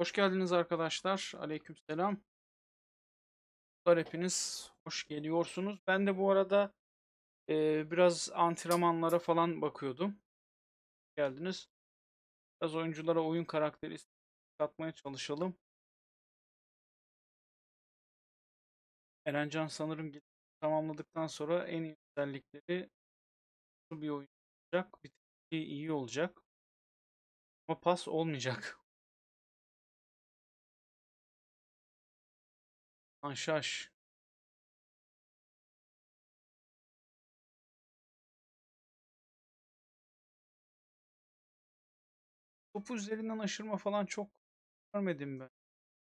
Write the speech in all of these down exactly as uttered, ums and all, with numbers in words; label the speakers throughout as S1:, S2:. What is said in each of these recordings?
S1: Hoş geldiniz arkadaşlar. Aleykümselam. Hepiniz hoş geliyorsunuz. Ben de bu arada e, biraz antrenmanlara falan bakıyordum. Hoş geldiniz. Biraz oyunculara oyun karakteri katmaya çalışalım. Erencan sanırım gelişimi tamamladıktan sonra en iyi özellikleri bir oyun olacak. Bir tek iyi olacak. Ama pas olmayacak. Anşaş. Topu üzerinden aşırma falan çok görmedim ben.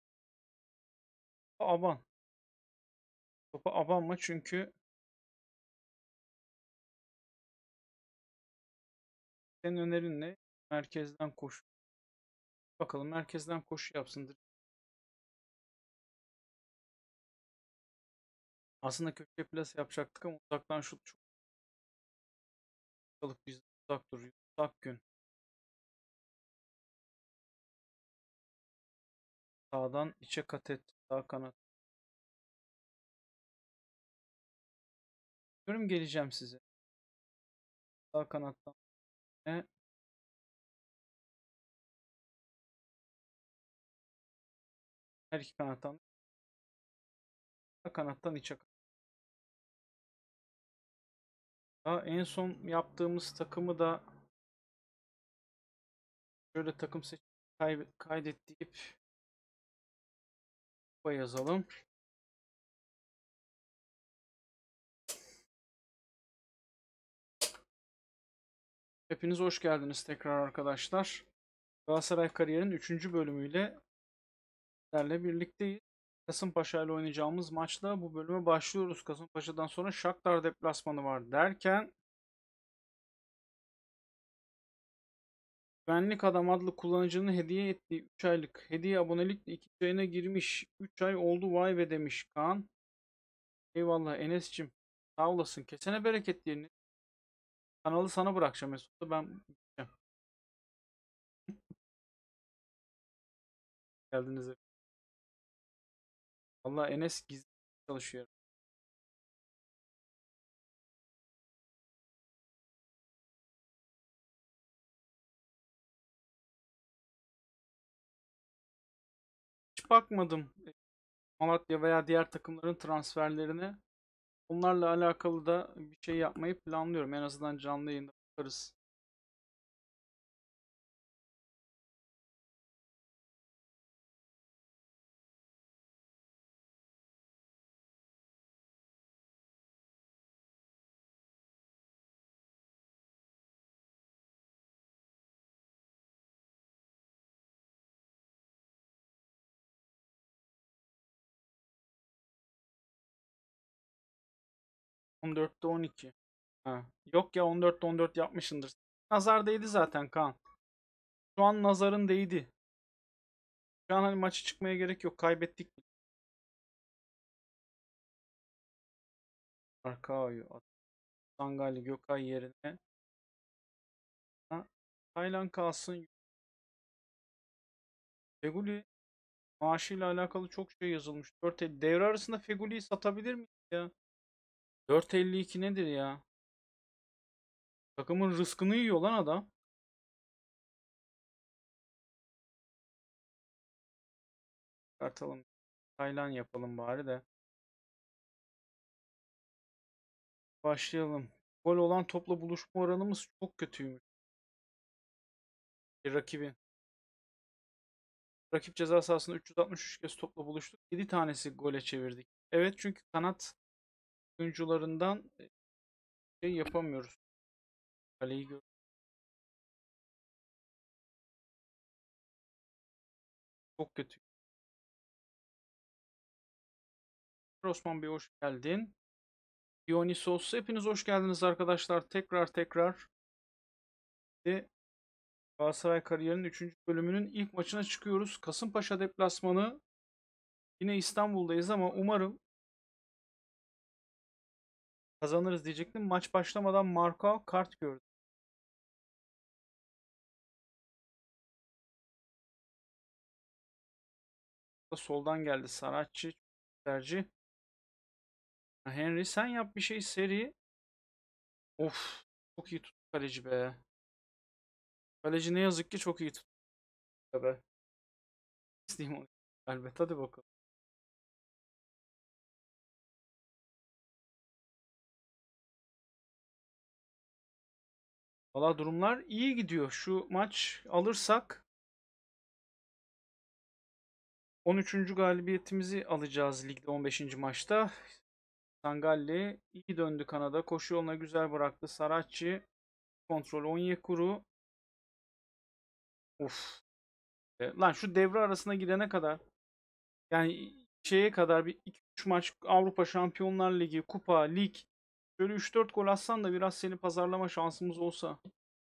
S1: Aban. Topa abanma çünkü senin önerin ne? Merkezden koş. Bakalım merkezden koşu yapsın. Aslında köşeye plase yapacaktık ama uzaktan şut çok kalıp biz uzak duruyor. Uzak gün. Sağdan içe kat et. Sağ kanat. Diyorum geleceğim size. Sağ kanattan. E, her iki kanattan. Sağ kanattan içe kat. Daha en son yaptığımız takımı da şöyle takım seçip kaydet deyip yazalım. Hepiniz hoş geldiniz tekrar arkadaşlar. Galatasaray kariyerin üçüncü bölümüyle sizlerle birlikteyiz. Kasımpaşa ile oynayacağımız maçla bu bölüme başlıyoruz. Kasımpaşa'dan sonra Shakhtar deplasmanı var derken Güvenlik Adam adlı kullanıcının hediye ettiği üç aylık hediye abonelikle ikinci ayına girmiş. üç ay oldu vay be demiş Kaan. Eyvallah Enes'cim. Sağ olasın. Kesene bereket diyelim. Kanalı sana bırakacağım Mesut'u. Ben gideceğim. Geldiniz. Valla Enes gizli çalışıyor. Hiç bakmadım Malatya veya diğer takımların transferlerine. Bunlarla alakalı da bir şey yapmayı planlıyorum. En azından canlı yayında bakarız. on dörtte on iki. Ha. Yok ya on dörtte on dört yapmışındır. Nazar değdi zaten Kaan. Şu an nazarın değdi. Şu an hani maçı çıkmaya gerek yok. Kaybettik. Arkao'yu at. Sangali Gökay yerine. Ha, Taylan kalsın. Feguli maaşıyla alakalı çok şey yazılmış. dört elli. Devre arasında Feguli'yi satabilir miyiz ya? dört elli iki nedir ya? Takımın rızkını yiyor lan adam. Kartalım. Taylan yapalım bari de. Başlayalım. Gol olan topla buluşma oranımız çok kötüymüş. Bir rakibin. Rakip ceza sahasında üç yüz altmış üç kez topla buluştuk. yedi tanesi gole çevirdik. Evet çünkü kanat oyuncularından e, şey yapamıyoruz. Kaleyi gör. Çok kötü. Osman Bey hoş geldin. Dionysos hepiniz hoş geldiniz arkadaşlar. Tekrar tekrar de Galatasaray kariyerinin üçüncü bölümünün ilk maçına çıkıyoruz. Kasımpaşa deplasmanı. Yine İstanbul'dayız ama umarım kazanırız diyecektim. Maç başlamadan Marka kart gördü. Soldan geldi Saratçı. Tercih. Henry sen yap bir şey seri. Of. Çok iyi tuttu kaleci be. Kaleci ne yazık ki çok iyi tuttu be. İsteyeyim onu. Elbet hadi bakalım. Valla durumlar iyi gidiyor. Şu maç alırsak on üçüncü galibiyetimizi alacağız ligde on beşinci maçta. Sangalli iyi döndü Kanada. Koşu yoluna güzel bıraktı. Saratçı kontrol Onyekuru. Uf. E, Lan şu devre arasına girene kadar yani şeye kadar bir iki üç maç Avrupa Şampiyonlar Ligi, Kupa, Lig şöyle üç dört gol atsan da biraz seni pazarlama şansımız olsa.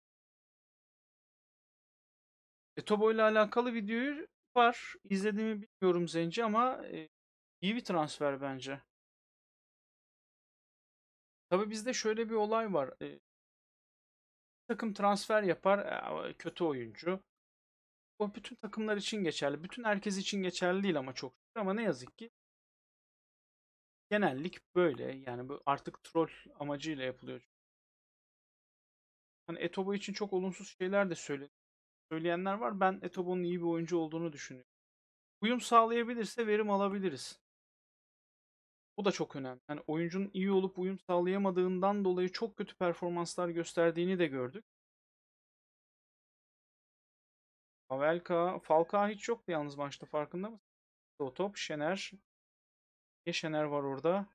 S1: E, Tobo ile alakalı videoyu var. İzlediğimi bilmiyorum Zenci ama e, iyi bir transfer bence. Tabii bizde şöyle bir olay var. E, takım transfer yapar, e, kötü oyuncu. O bütün takımlar için geçerli. Bütün herkes için geçerli değil ama çok şükür. Ama ne yazık ki genellik böyle. Yani bu artık troll amacıyla yapılıyor. Hani Etobo için çok olumsuz şeyler de söyle söyleyenler var. Ben Etobo'nun iyi bir oyuncu olduğunu düşünüyorum. Uyum sağlayabilirse verim alabiliriz. Bu da çok önemli. Hani oyuncunun iyi olup uyum sağlayamadığından dolayı çok kötü performanslar gösterdiğini de gördük. Pavelka, Falcao hiç yoktu yalnız maçta farkında mısın? O top Şener. Niye Şener var orada?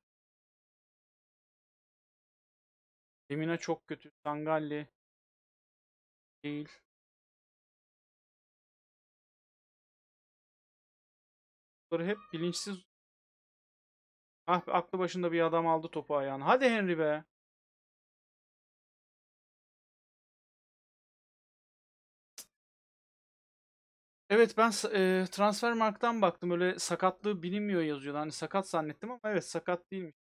S1: Lemina çok kötü. Sangalli değil. Bunları hep bilinçsiz. Ah aklı başında bir adam aldı topu ayağına. Hadi Henry be. Evet ben e, Transfermarkt'tan baktım. Öyle sakatlığı bilinmiyor yazıyordu. Hani sakat zannettim ama evet sakat değilmiş.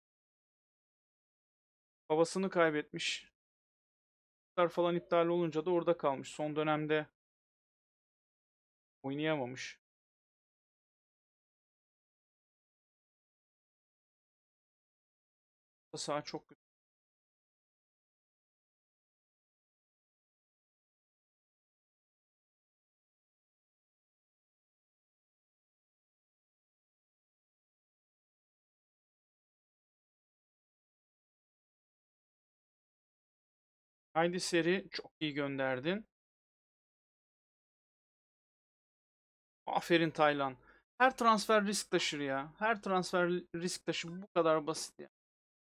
S1: Babasını kaybetmiş. Maçlar falan iptal olunca da orada kalmış. Son dönemde oynayamamış. Sağ çok kötü. Haydi seri çok iyi gönderdin. Aferin Taylan. Her transfer risk taşır ya. Her transfer risk taşır. Bu kadar basit ya.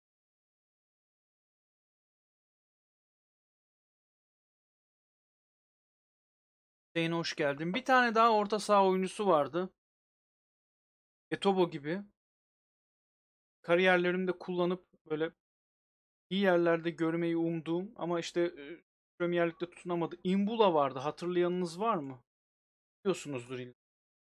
S1: Zeyne hoş geldin. Bir tane daha orta saha oyuncusu vardı. Etobo gibi. Kariyerlerimde kullanıp böyle iyi yerlerde görmeyi umduğum ama işte e, Premier Lig'de tutunamadı. Imbula vardı. Hatırlayanınız var mı? Biliyorsunuzdur illa.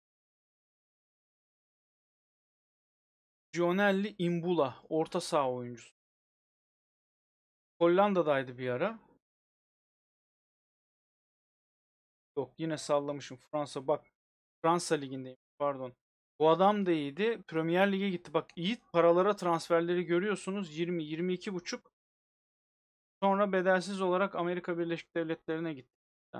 S1: Gionelli Imbula. Orta saha oyuncusu. Hollanda'daydı bir ara. Yok yine sallamışım. Fransa bak. Fransa Ligi'ndeyim. Pardon. Bu adam da iyiydi. Premier Lig'e gitti. Bak iyi paralara transferleri görüyorsunuz. yirmi yirmi iki buçuk. Sonra bedelsiz olarak Amerika Birleşik Devletleri'ne gitti.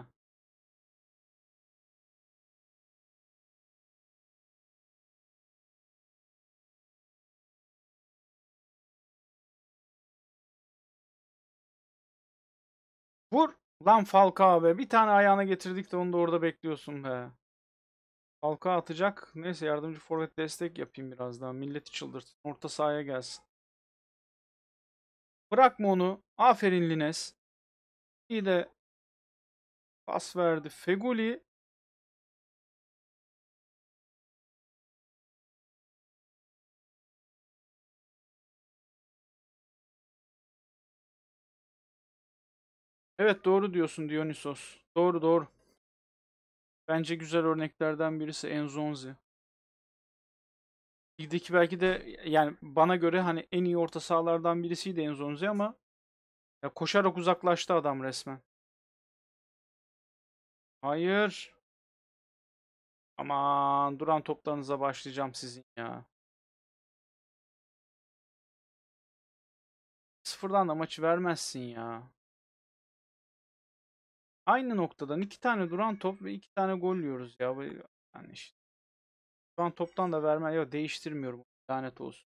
S1: Vur. Lan Falcao be. Bir tane ayağına getirdik de onu da orada bekliyorsun be. Falcao atacak. Neyse yardımcı forvet destek yapayım biraz daha. Milleti çıldırsın. Orta sahaya gelsin. Bırakma onu. Aferin Lines. İyi de pas verdi. Feguli. Evet doğru diyorsun Dionysos. Doğru doğru. Bence güzel örneklerden birisi Enzonzi. Ligdeki belki de yani bana göre hani en iyi orta sahalardan birisiydi Enzonzi ama ya koşarak uzaklaştı adam resmen. Hayır. Aman duran toplarınıza başlayacağım sizin ya. Sıfırdan da maçı vermezsin ya. Aynı noktadan iki tane duran top ve iki tane gol yiyoruz ya. Bu- Yani işte. Duran toptan da verme. Yok, değiştirmiyorum. Lanet olsun.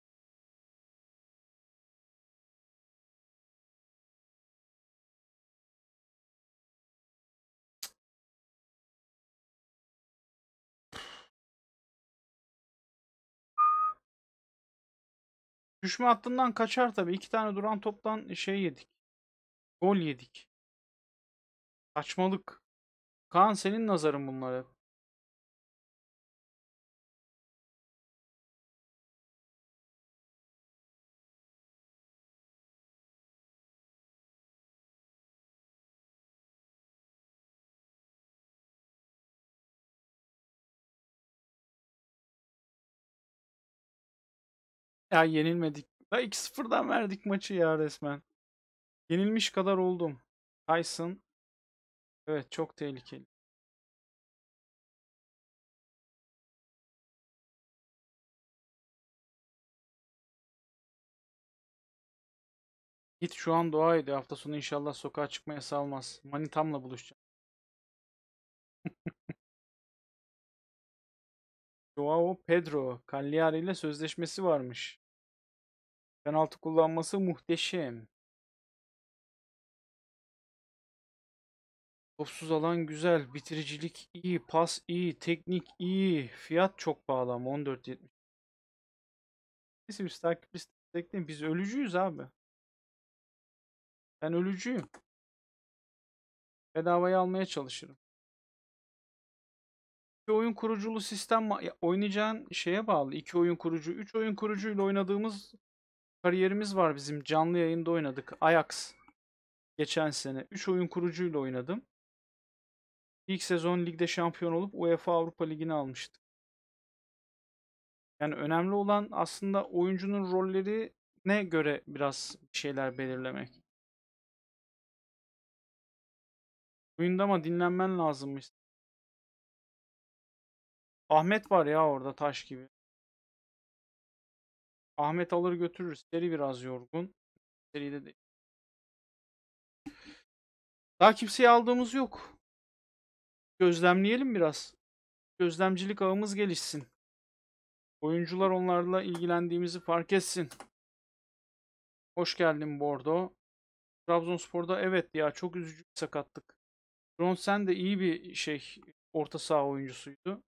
S1: Düşme hattından kaçar tabii. İki tane duran toptan şey yedik. Gol yedik. Saçmalık. Kaan, senin nazarın bunlara. Ya yenilmedik. Da iki sıfırdan verdik maçı ya resmen. Yenilmiş kadar oldum. Tyson. Evet, çok tehlikeli. Git şu an dua ediyor. Hafta sonu inşallah sokağa çıkmaya salmaz. Manitamla buluşacağım. Joao Pedro. Cagliari ile sözleşmesi varmış. Penaltı kullanması muhteşem. Topsuz alan güzel. Bitiricilik iyi. Pas iyi. Teknik iyi. Fiyat çok pahalı ama on dört yetmiş. Neyse, biz takip listesi ekleyin. Biz ölücüyüz abi. Ben ölücüyüm. Bedavaya almaya çalışırım. İki oyun kuruculu sistem ma- ya, oynayacağın şeye bağlı. İki oyun kurucu, üç oyun kurucuyla oynadığımız kariyerimiz var bizim. Canlı yayında oynadık. Ajax geçen sene. Üç oyun kurucuyla oynadım. İlk sezon ligde şampiyon olup UEFA Avrupa Ligi'ni almıştı. Yani önemli olan aslında oyuncunun rollerine göre biraz bir şeyler belirlemek. Oyunda ama dinlenmen lazımmış. Ahmet var ya orada, taş gibi. Ahmet alır götürür. Seri biraz yorgun. Seride de. Daha kimseyi aldığımız yok. Gözlemleyelim biraz. Gözlemcilik ağımız gelişsin. Oyuncular onlarla ilgilendiğimizi fark etsin. Hoş geldin Bordo. Trabzonspor'da evet ya, çok üzücü bir sakatlık. Bronsen de iyi bir şey, orta saha oyuncusuydu.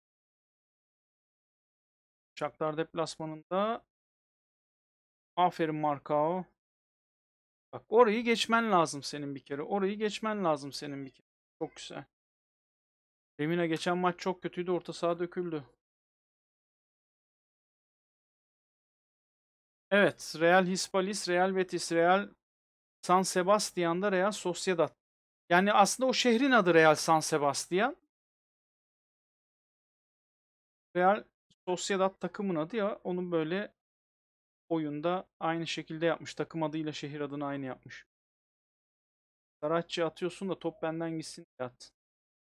S1: Shakhtar deplasmanında aferin Markao. Bak, orayı geçmen lazım senin bir kere. Orayı geçmen lazım senin bir kere. Çok güzel. Lemina geçen maç çok kötüydü. Orta saha döküldü. Evet. Real Hispalis, Real Betis, Real San Sebastian'da Real Sociedad. Yani aslında o şehrin adı Real San Sebastian. Real Sociedad takımın adı ya. Onun böyle oyunda aynı şekilde yapmış. Takım adıyla şehir adını aynı yapmış. Saratçı atıyorsun da top benden gitsin diye at.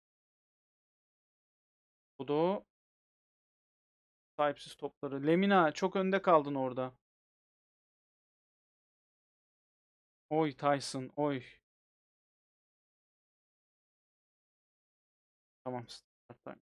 S1: Bu da o sahipsiz topları. Lemina, çok önde kaldın orada. Oy Tyson, oy. Tamam. Start time.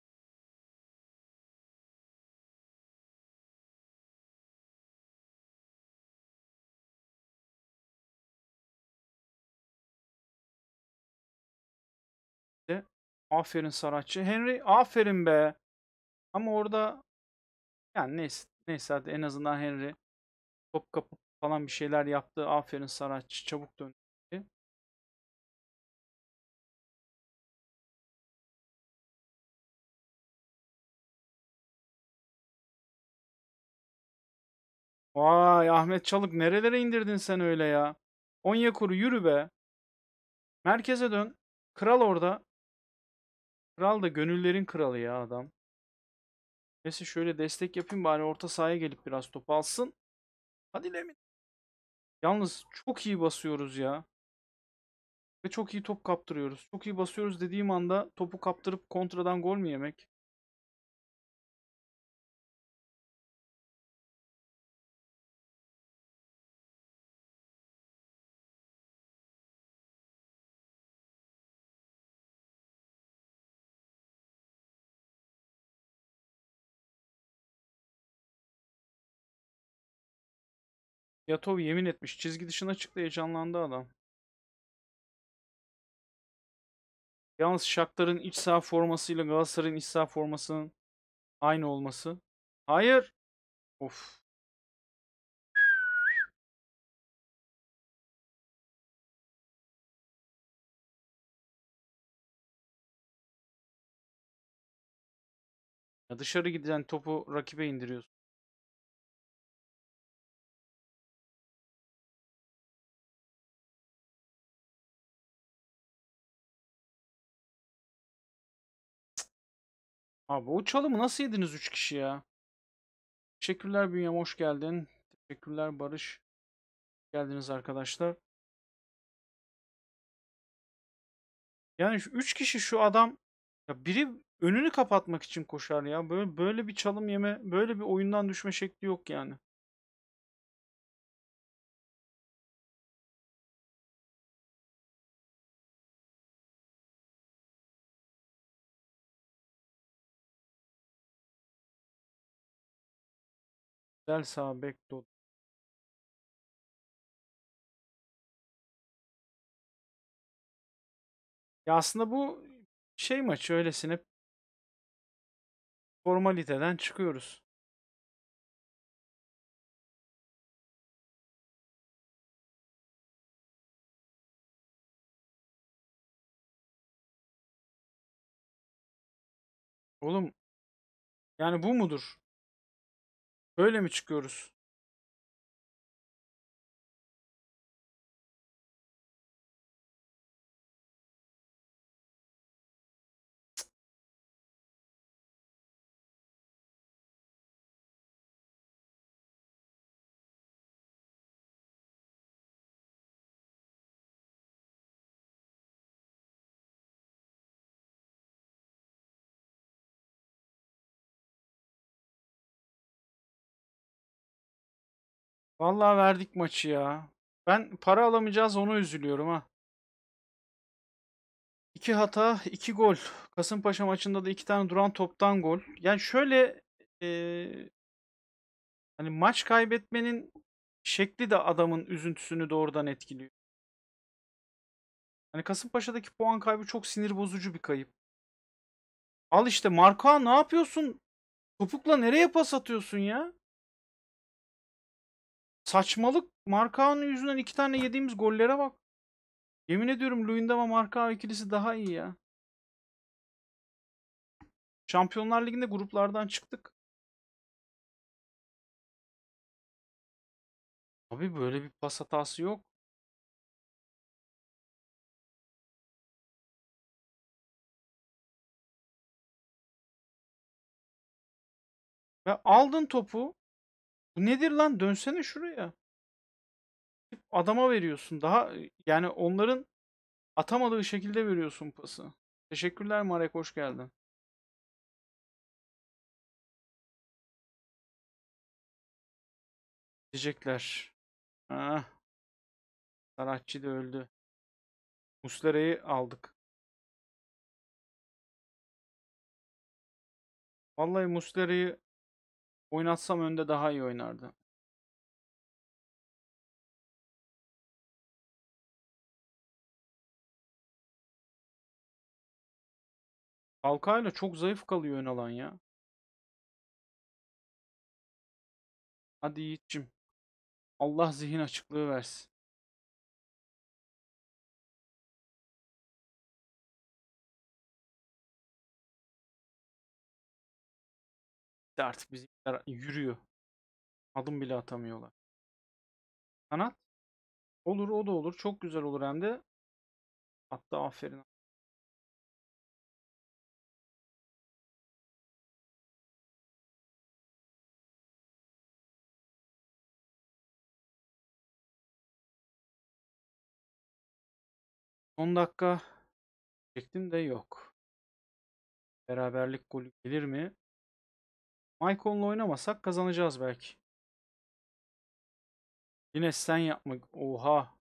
S1: De. Aferin Saratçı. Henry, aferin be. Ama orada yani neyse. Neyse, hadi en azından Henry top kapıp falan bir şeyler yaptı. Aferin Saratçı. Çabuk döndü. Vay Ahmet Çalık, nerelere indirdin sen öyle ya? Onyekuru, yürü be. Merkeze dön. Kral orada. Kral da gönüllerin kralı ya adam. Neyse, şöyle destek yapayım bari, orta sahaya gelip biraz top alsın. Hadi Lemin. Yalnız çok iyi basıyoruz ya. Ve çok iyi top kaptırıyoruz. Çok iyi basıyoruz dediğim anda topu kaptırıp kontradan gol mü yemek? Yatov yemin etmiş. Çizgi dışına çıktı, heyecanlandı adam. Yalnız Shakhtar'ın iç saha formasıyla Galatasaray'ın iç saha formasının aynı olması. Hayır. Of. Ya dışarı giden topu rakibe indiriyorsun. Abi o çalımı nasıl yediniz üç kişi ya? Teşekkürler Bünyem, hoş geldin. Teşekkürler Barış. Hoş geldiniz arkadaşlar. Yani şu üç kişi, şu adam, ya biri önünü kapatmak için koşar ya. Böyle böyle bir çalım yeme, böyle bir oyundan düşme şekli yok yani. Güzel sağ bek dolu. Ya aslında bu şey maçı, öylesine formaliteden çıkıyoruz. Oğlum, yani bu mudur? Böyle mi çıkıyoruz? Vallahi verdik maçı ya. Ben para alamayacağız, onu üzülüyorum ha. İki hata, iki gol. Kasımpaşa maçında da iki tane duran toptan gol. Yani şöyle, eee, hani maç kaybetmenin şekli de adamın üzüntüsünü doğrudan etkiliyor. Hani Kasımpaşa'daki puan kaybı çok sinir bozucu bir kayıp. Al işte Marka, ne yapıyorsun? Topukla nereye pas atıyorsun ya? Saçmalık. Markao'nun yüzünden iki tane yediğimiz gollere bak. Yemin ediyorum Luyendama Markao ikilisi daha iyi ya. Şampiyonlar Ligi'nde gruplardan çıktık. Abi böyle bir pas hatası yok. Ve aldın topu. Bu nedir lan? Dönsene şuraya. Adama veriyorsun. Daha yani onların atamadığı şekilde veriyorsun pası. Teşekkürler Marek, hoş geldin. Diyecekler. Ah, Saratçı da öldü. Muslera'yı aldık. Vallahi Muslera'yı oynatsam önde daha iyi oynardı. Falcao'yla çok zayıf kalıyor ön alan ya. Hadi Yiğit'cim. Allah zihin açıklığı versin. De artık bizimkiler yürüyor. Adım bile atamıyorlar. Kanat. Olur, o da olur. Çok güzel olur hem de. Hatta aferin. on dakika çektim de yok. Beraberlik golü gelir mi? Maicon'la oynamasak kazanacağız belki. Yine sen yapma. Oha.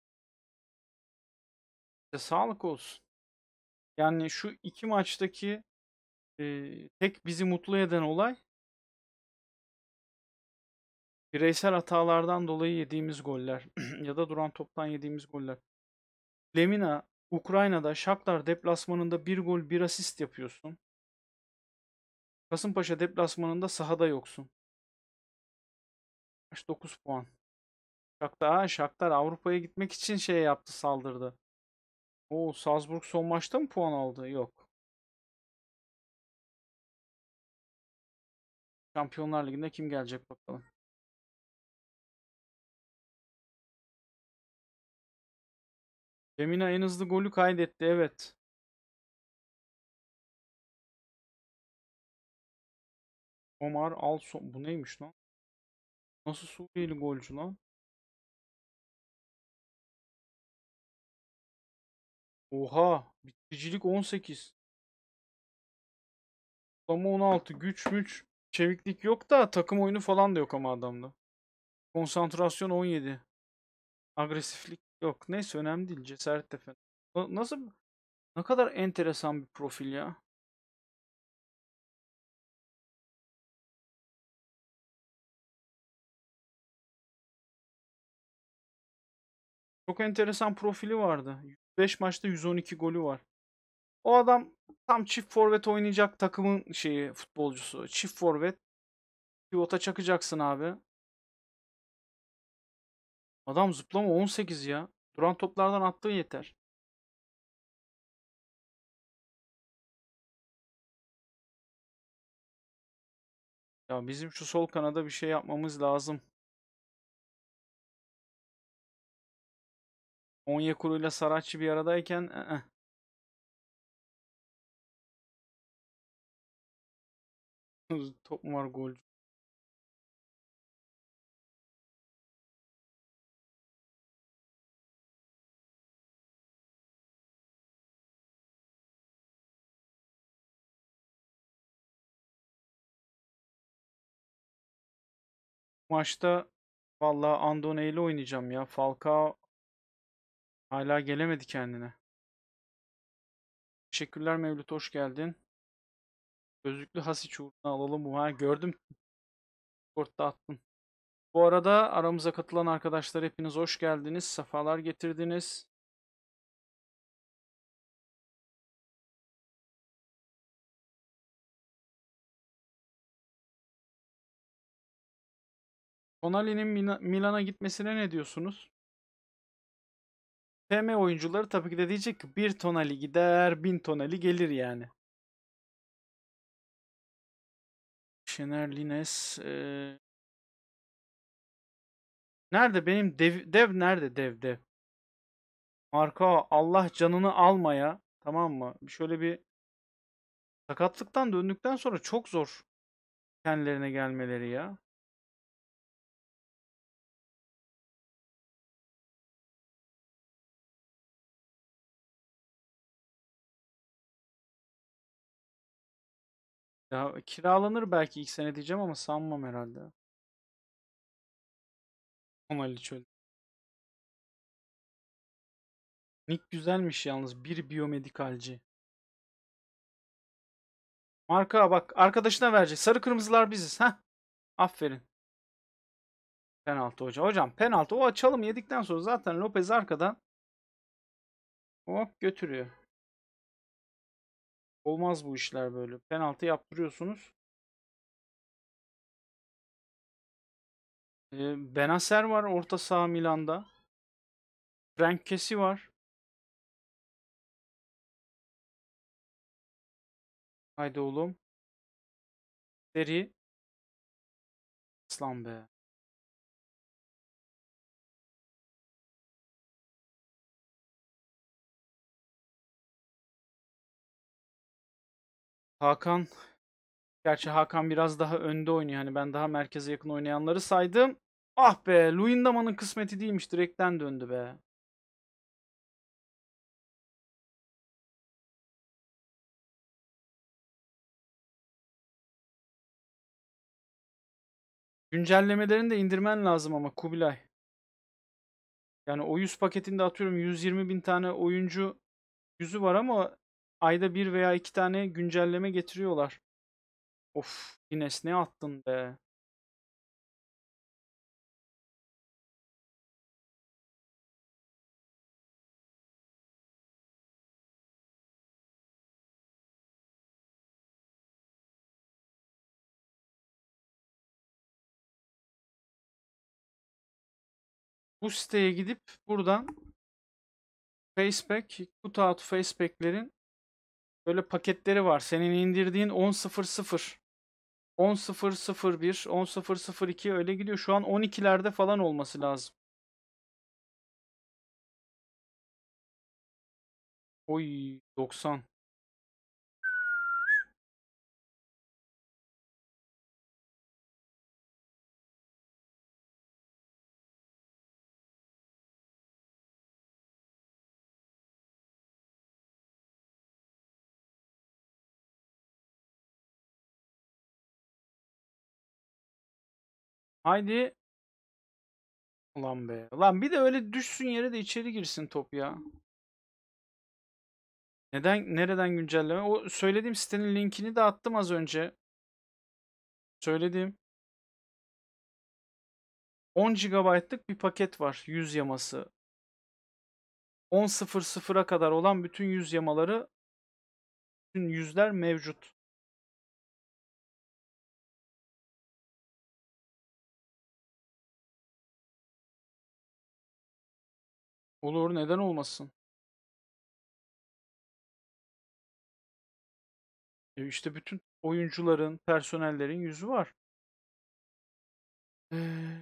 S1: İşte sağlık olsun. Yani şu iki maçtaki Ee, tek bizi mutlu eden olay bireysel hatalardan dolayı yediğimiz goller ya da duran toptan yediğimiz goller. Lemina, Ukrayna'da Shakhtar deplasmanında bir gol bir asist yapıyorsun. Kasımpaşa deplasmanında sahada yoksun. Kaç? dokuz puan. Shakhtar, ha, Shakhtar Avrupa'ya gitmek için şey yaptı, saldırdı. O Salzburg son maçta mı puan aldı? Yok. Şampiyonlar Ligi'nde kim gelecek bakalım. Lemina en hızlı golü kaydetti, evet. Omar Alson. Bu neymiş lan? Nasıl Suriyeli golcü lan? Oha. Bitiricilik on sekiz. Ama on altı. Güç müç. Çeviklik yok da takım oyunu falan da yok ama adamda. Konsantrasyon on yedi. Agresiflik yok. Neyse, önemli değil. Cesaret de fena. Na- Nasıl? Ne kadar enteresan bir profil ya. Çok enteresan profili vardı. beş maçta yüz on iki golü var. O adam tam çift forvet oynayacak takımın şeyi, futbolcusu. Çift forvet. Pivota çakacaksın abi. Adam zıplama on sekiz ya. Duran toplardan attığı yeter. Ya bizim şu sol kanada bir şey yapmamız lazım. Onyekuru ile Saratçı bir aradayken ı-ı. Top mu var gol. Maçta vallahi Andone ile oynayacağım ya. Falcao hala gelemedi kendine. Teşekkürler Mevlüt, hoş geldin. Gözlüklü Hasiç uğruna alalım bu. Ha, gördüm. Kortta attın. Bu arada aramıza katılan arkadaşlar, hepiniz hoş geldiniz. Sefalar getirdiniz. Tonali'nin Mina- Milan'a gitmesine ne diyorsunuz? F M oyuncuları tabii ki de diyecek ki bir Tonali gider, bin Tonali gelir yani. Şener Lines. eee, Nerede benim dev, dev nerede dev dev? Marka Allah canını almaya, tamam mı? Şöyle bir sakatlıktan döndükten sonra çok zor kendilerine gelmeleri ya. Ya kiralanır belki ilk sene diyeceğim ama sanmam herhalde. Tonali çöl. Nick güzelmiş yalnız. Bir biyomedikalci. Marka bak, arkadaşına verecek. Sarı kırmızılar biziz. Ha? Aferin. Penaltı hoca. Hocam penaltı. O çalım yedikten sonra zaten Lopez arkadan hop götürüyor. Olmaz bu işler böyle. Penaltı yaptırıyorsunuz. Ee, Benacer var orta saha Milan'da. Frank Kessie var. Haydi oğlum. Seri. Aslan be. Hakan. Gerçi Hakan biraz daha önde oynuyor. Hani ben daha merkeze yakın oynayanları saydım. Ah be. Luyendama'nın kısmeti değilmiş. Direkten döndü be. Güncellemelerini de indirmen lazım ama Kubilay. Yani o yüz paketinde atıyorum yüz yirmi bin tane oyuncu yüzü var ama ayda bir veya iki tane güncelleme getiriyorlar. Of, Guinness ne attın be. Bu siteye gidip buradan Facepack, Kutout Facepack'lerin böyle paketleri var. Senin indirdiğin on sıfır sıfır, on sıfır sıfır bir, on sıfır sıfır iki öyle gidiyor. Şu an on ikilerde falan olması lazım. Oy, doksan. Haydi. Ulan be. Ulan bir de öyle düşsün yere de içeri girsin top ya. Neden, nereden güncelleme? O söylediğim sitenin linkini de attım az önce. Söyledim. on gigabaytlık bir paket var. Yüz yaması. on sıfır sıfıra kadar olan bütün yüz yamaları, bütün yüzler mevcut. Olur, neden olmasın? E işte bütün oyuncuların, personellerin yüzü var. Ee,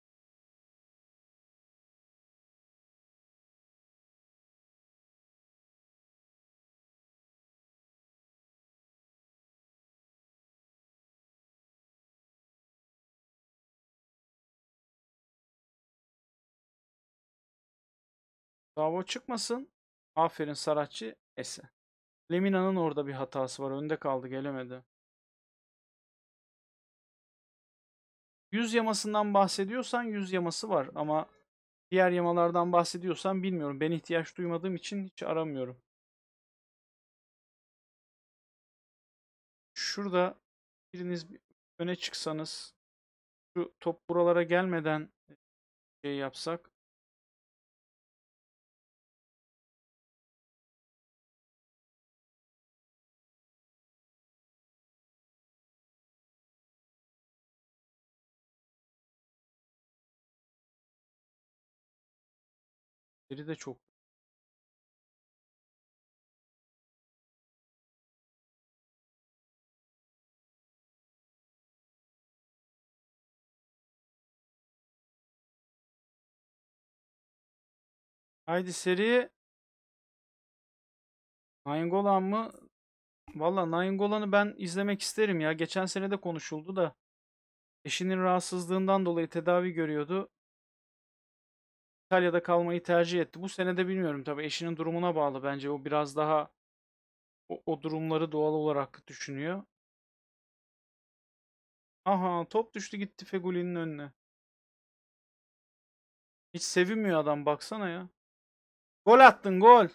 S1: Dava çıkmasın. Aferin Saratçı Ese. Lemina'nın orada bir hatası var. Önde kaldı, gelemedi. Yüz yamasından bahsediyorsan yüz yaması var ama diğer yamalardan bahsediyorsan bilmiyorum. Ben ihtiyaç duymadığım için hiç aramıyorum. Şurada biriniz öne çıksanız, şu top buralara gelmeden şey yapsak. Biri de çok. Haydi seri. Nainggolan mı? Valla Nainggolan'ı ben izlemek isterim ya. Geçen sene de konuşuldu da. Eşinin rahatsızlığından dolayı tedavi görüyordu. İtalya'da kalmayı tercih etti. Bu sene de bilmiyorum tabii, eşinin durumuna bağlı bence. O biraz daha o, o durumları doğal olarak düşünüyor. Aha, top düştü gitti Feghouni'nin önüne. Hiç sevinmiyor adam, baksana ya. Gol attın, gol.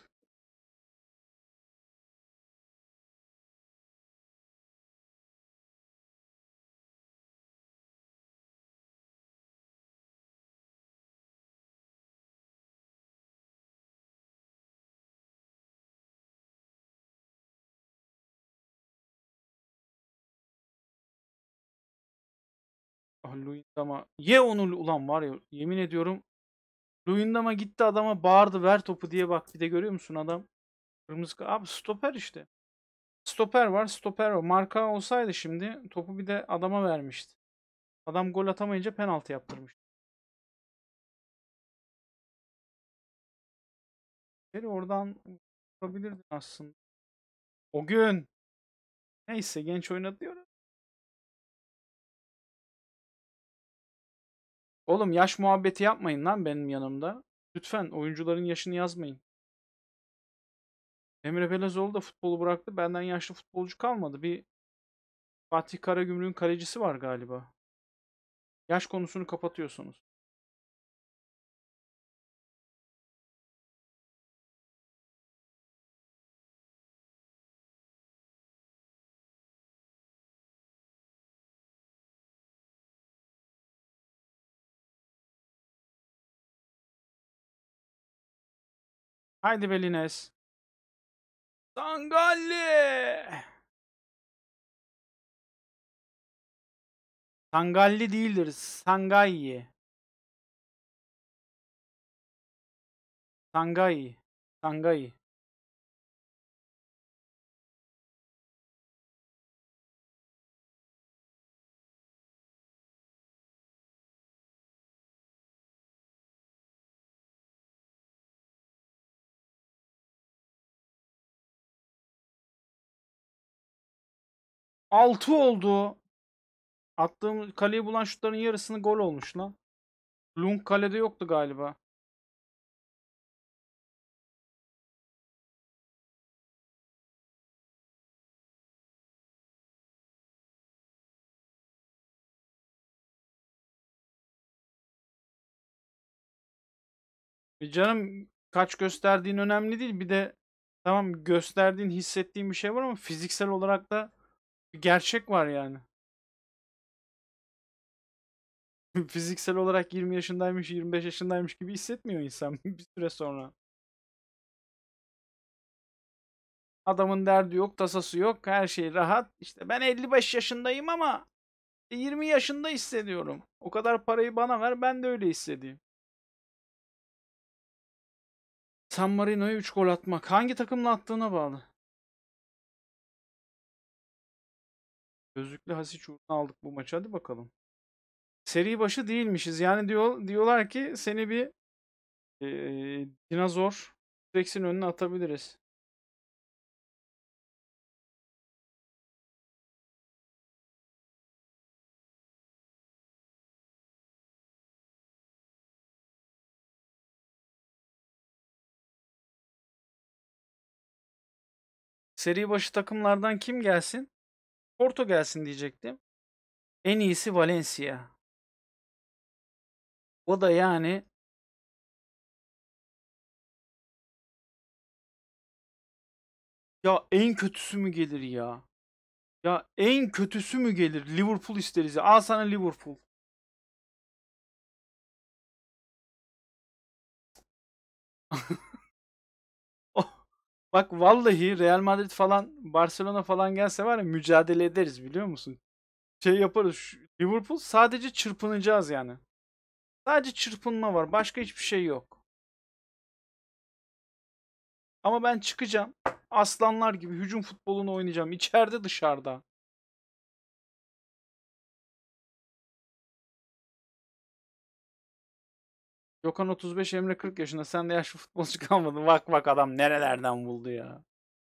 S1: Ah, Luyendama. Ye onu ulan, var ya, yemin ediyorum. Luyendama gitti adama bağırdı, ver topu diye, bak bir de görüyor musun adam? Kırmızı ka- abi, stoper işte. Stoper var, stoper var. Marka olsaydı şimdi topu bir de adama vermişti. Adam gol atamayınca penaltı yaptırmış. Beni oradan yapabilirdin aslında. O gün. Neyse, genç oynadı diyorum. Oğlum, yaş muhabbeti yapmayın lan benim yanımda. Lütfen oyuncuların yaşını yazmayın. Emre Belezoğlu da futbolu bıraktı. Benden yaşlı futbolcu kalmadı. Bir Fatih Karagümrük'ün kalecisi var galiba. Yaş konusunu kapatıyorsunuz. Haydi Belines. Sangalli. Sangalli değildir. Sangayi. Sangayi. Sangayi. Altı oldu. Attığım kaleyi bulan şutların yarısını gol olmuş lan. Lung kalede yoktu galiba. E canım, kaç gösterdiğin önemli değil. Bir de tamam, gösterdiğin, hissettiğin bir şey var ama fiziksel olarak da bir gerçek var yani. Fiziksel olarak yirmi yaşındaymış, yirmi beş yaşındaymış gibi hissetmiyor insan bir süre sonra. Adamın derdi yok, tasası yok, her şey rahat. İşte ben elli beş yaşındayım ama yirmi yaşında hissediyorum. O kadar parayı bana ver, ben de öyle hissedeyim. San Marino'ya üç gol atmak. Hangi takımla attığına bağlı. Gözlüklü Hasiç uğruna aldık bu maçı. Hadi bakalım. Seri başı değilmişiz. Yani diyor, diyorlar ki seni bir eee dinozor Rex'in önüne atabiliriz. Seri başı takımlardan kim gelsin? Porto gelsin diyecektim. En iyisi Valencia. O da yani, ya en kötüsü mü gelir ya? Ya en kötüsü mü gelir? Liverpool isteriz ya. Al sana Liverpool. Oh, bak vallahi Real Madrid falan, Barcelona falan gelse var ya, mücadele ederiz biliyor musun? Şey yaparız. Şu- Liverpool sadece çırpınacağız yani. Sadece çırpınma var. Başka hiçbir şey yok. Ama ben çıkacağım. Aslanlar gibi hücum futbolunu oynayacağım. İçeride dışarıda. Gökhan otuz beş, Emre kırk yaşında. Sen de yaşlı futbolcu kalmadın. Bak bak, adam nerelerden buldu ya.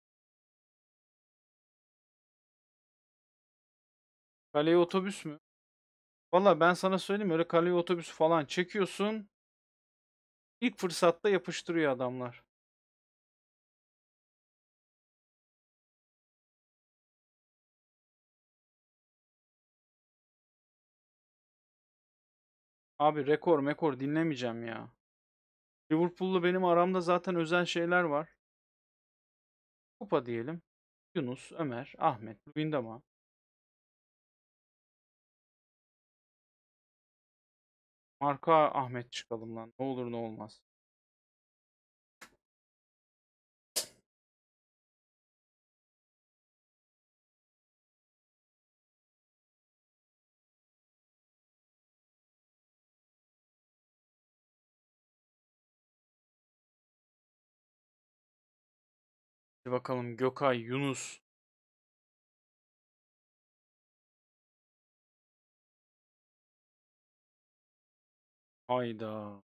S1: Kaleye otobüs mü? Valla ben sana söyleyeyim, öyle kaleye otobüsü falan çekiyorsun. İlk fırsatta yapıştırıyor adamlar. Abi rekor mekor dinlemeyeceğim ya. Liverpool'lu benim aramda zaten özel şeyler var. Kupa diyelim. Yunus, Ömer, Ahmet, Luyendama. Marka Ahmet çıkalım lan. Ne olur ne olmaz. Hadi bakalım, Gökay, Yunus. Hayda.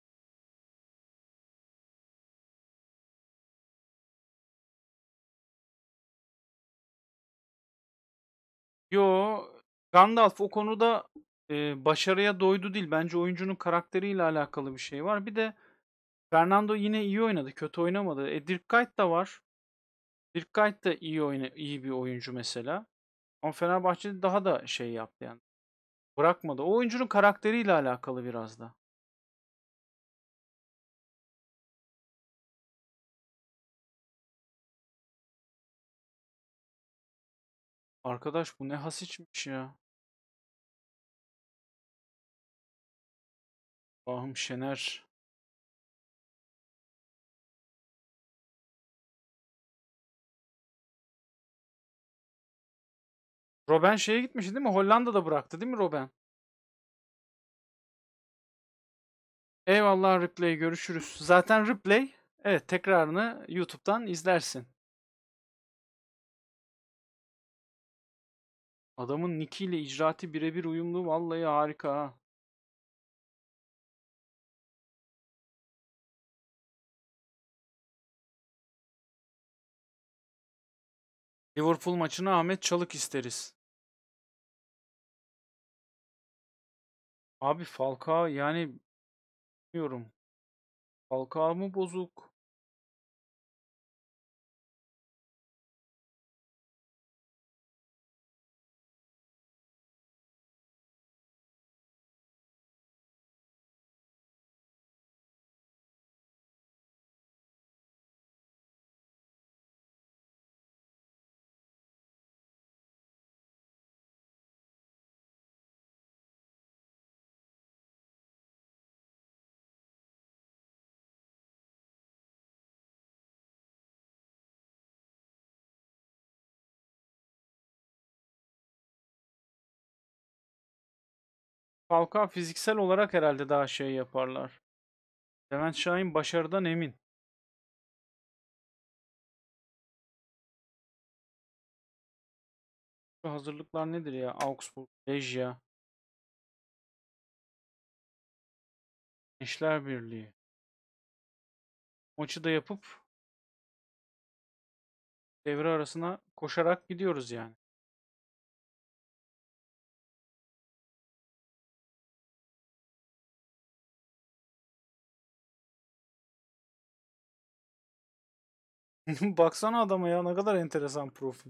S1: Yo, Gandalf o konuda e, başarıya doydu değil. Bence oyuncunun karakteriyle alakalı bir şey var. Bir de Fernando yine iyi oynadı. Kötü oynamadı. E, Dirk Kuyt da var. Dirk Kuyt da iyi oyna iyi bir oyuncu mesela. Ama Fenerbahçe daha da şey yaptı yani. Bırakmadı. O oyuncunun karakteriyle alakalı biraz da. Arkadaş bu ne hasiçmiş ya. Ahım Şener. Robben şeye gitmişti değil mi? Hollanda'da bıraktı değil mi Robben? Eyvallah Replay, görüşürüz. Zaten Replay, evet, tekrarını YouTube'dan izlersin. Adamın nickiyle icraatı birebir uyumlu, vallahi harika ha. Liverpool maçına Ahmet Çalık isteriz. Abi Falcao yani bilmiyorum. Falcao mu bozuk? Falcao fiziksel olarak herhalde daha şey yaparlar. Levent Şahin başarıdan emin. Şu hazırlıklar nedir ya? Augsburg, Lejia, Gençler Birliği. Maçı da yapıp devre arasına koşarak gidiyoruz yani. Baksana adama ya, ne kadar enteresan profil.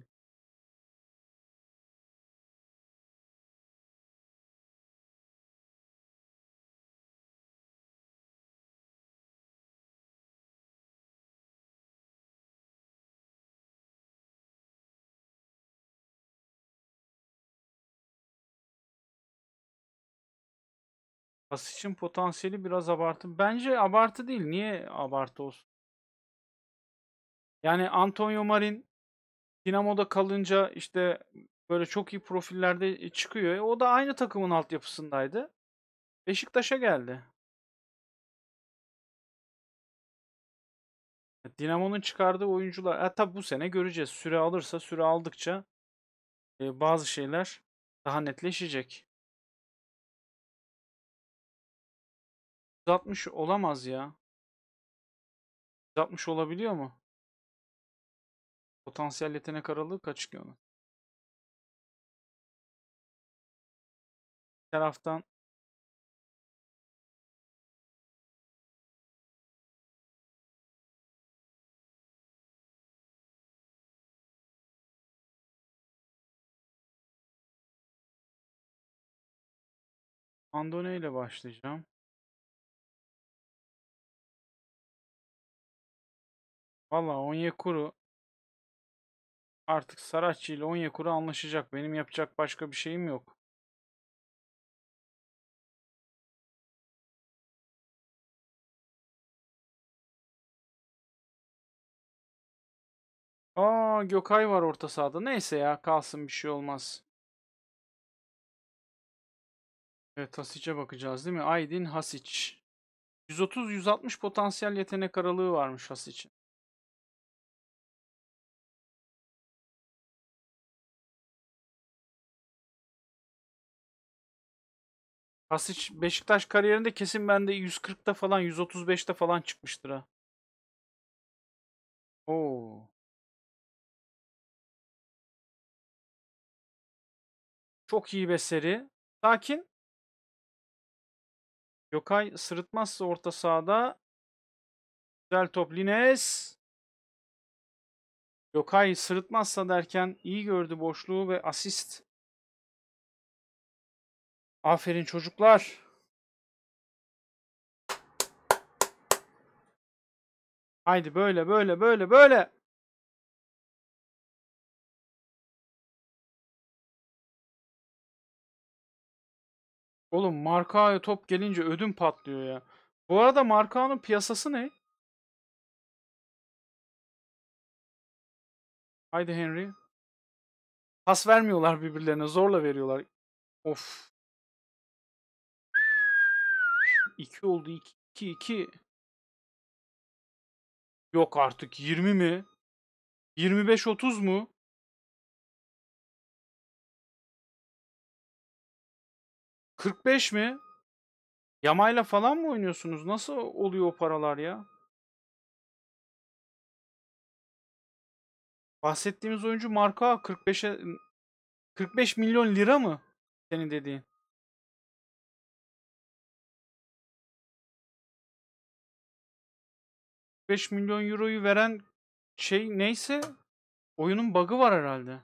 S1: Pas için potansiyeli biraz abartı. Bence abartı değil. Niye abartı olsun? Yani Antonio Marin Dinamo'da kalınca işte böyle çok iyi profillerde çıkıyor. E, o da aynı takımın altyapısındaydı. Beşiktaş'a geldi. Dinamo'nun çıkardığı oyuncular. E, tabi bu sene göreceğiz. Süre alırsa, süre aldıkça e, bazı şeyler daha netleşecek. yüz altmış olamaz ya. yüz altmış olabiliyor mu? Potansiyel yetenek aralığı kaç ki onun? Bir taraftan Andone ile başlayacağım. Valla Onyekuru artık Saracchi ile Onyekuru anlaşacak. Benim yapacak başka bir şeyim yok. Aa, Gökay var orta sahada. Neyse ya, kalsın, bir şey olmaz. Evet, Hasic'e bakacağız değil mi? Aydin Hasic. yüz otuz yüz altmış potansiyel yetenek aralığı varmış Hasic'in. Hasic Beşiktaş kariyerinde kesin bende yüz kırkta falan, yüz otuz beşte falan çıkmıştır ha. Oo. Çok iyi be seri. Sakin. Gökay sırıtmazsa orta sahada. Güzel top Lines. Gökay sırıtmazsa derken iyi gördü boşluğu ve asist. Aferin çocuklar. Haydi böyle böyle böyle böyle. Oğlum Markao'ya top gelince ödüm patlıyor ya. Bu arada Markao'nun piyasası ne? Haydi Henry. Pas vermiyorlar birbirlerine. Zorla veriyorlar. Of. iki oldu. iki iki iki. Yok artık. yirmi mi? yirmi beş otuz mu? kırk beş mi? Yamayla falan mı oynuyorsunuz? Nasıl oluyor o paralar ya? Bahsettiğimiz oyuncu marka kırk beşe kırk beş milyon lira mı? Senin dediğin. beş milyon euroyu veren şey neyse oyunun bug'ı var herhalde.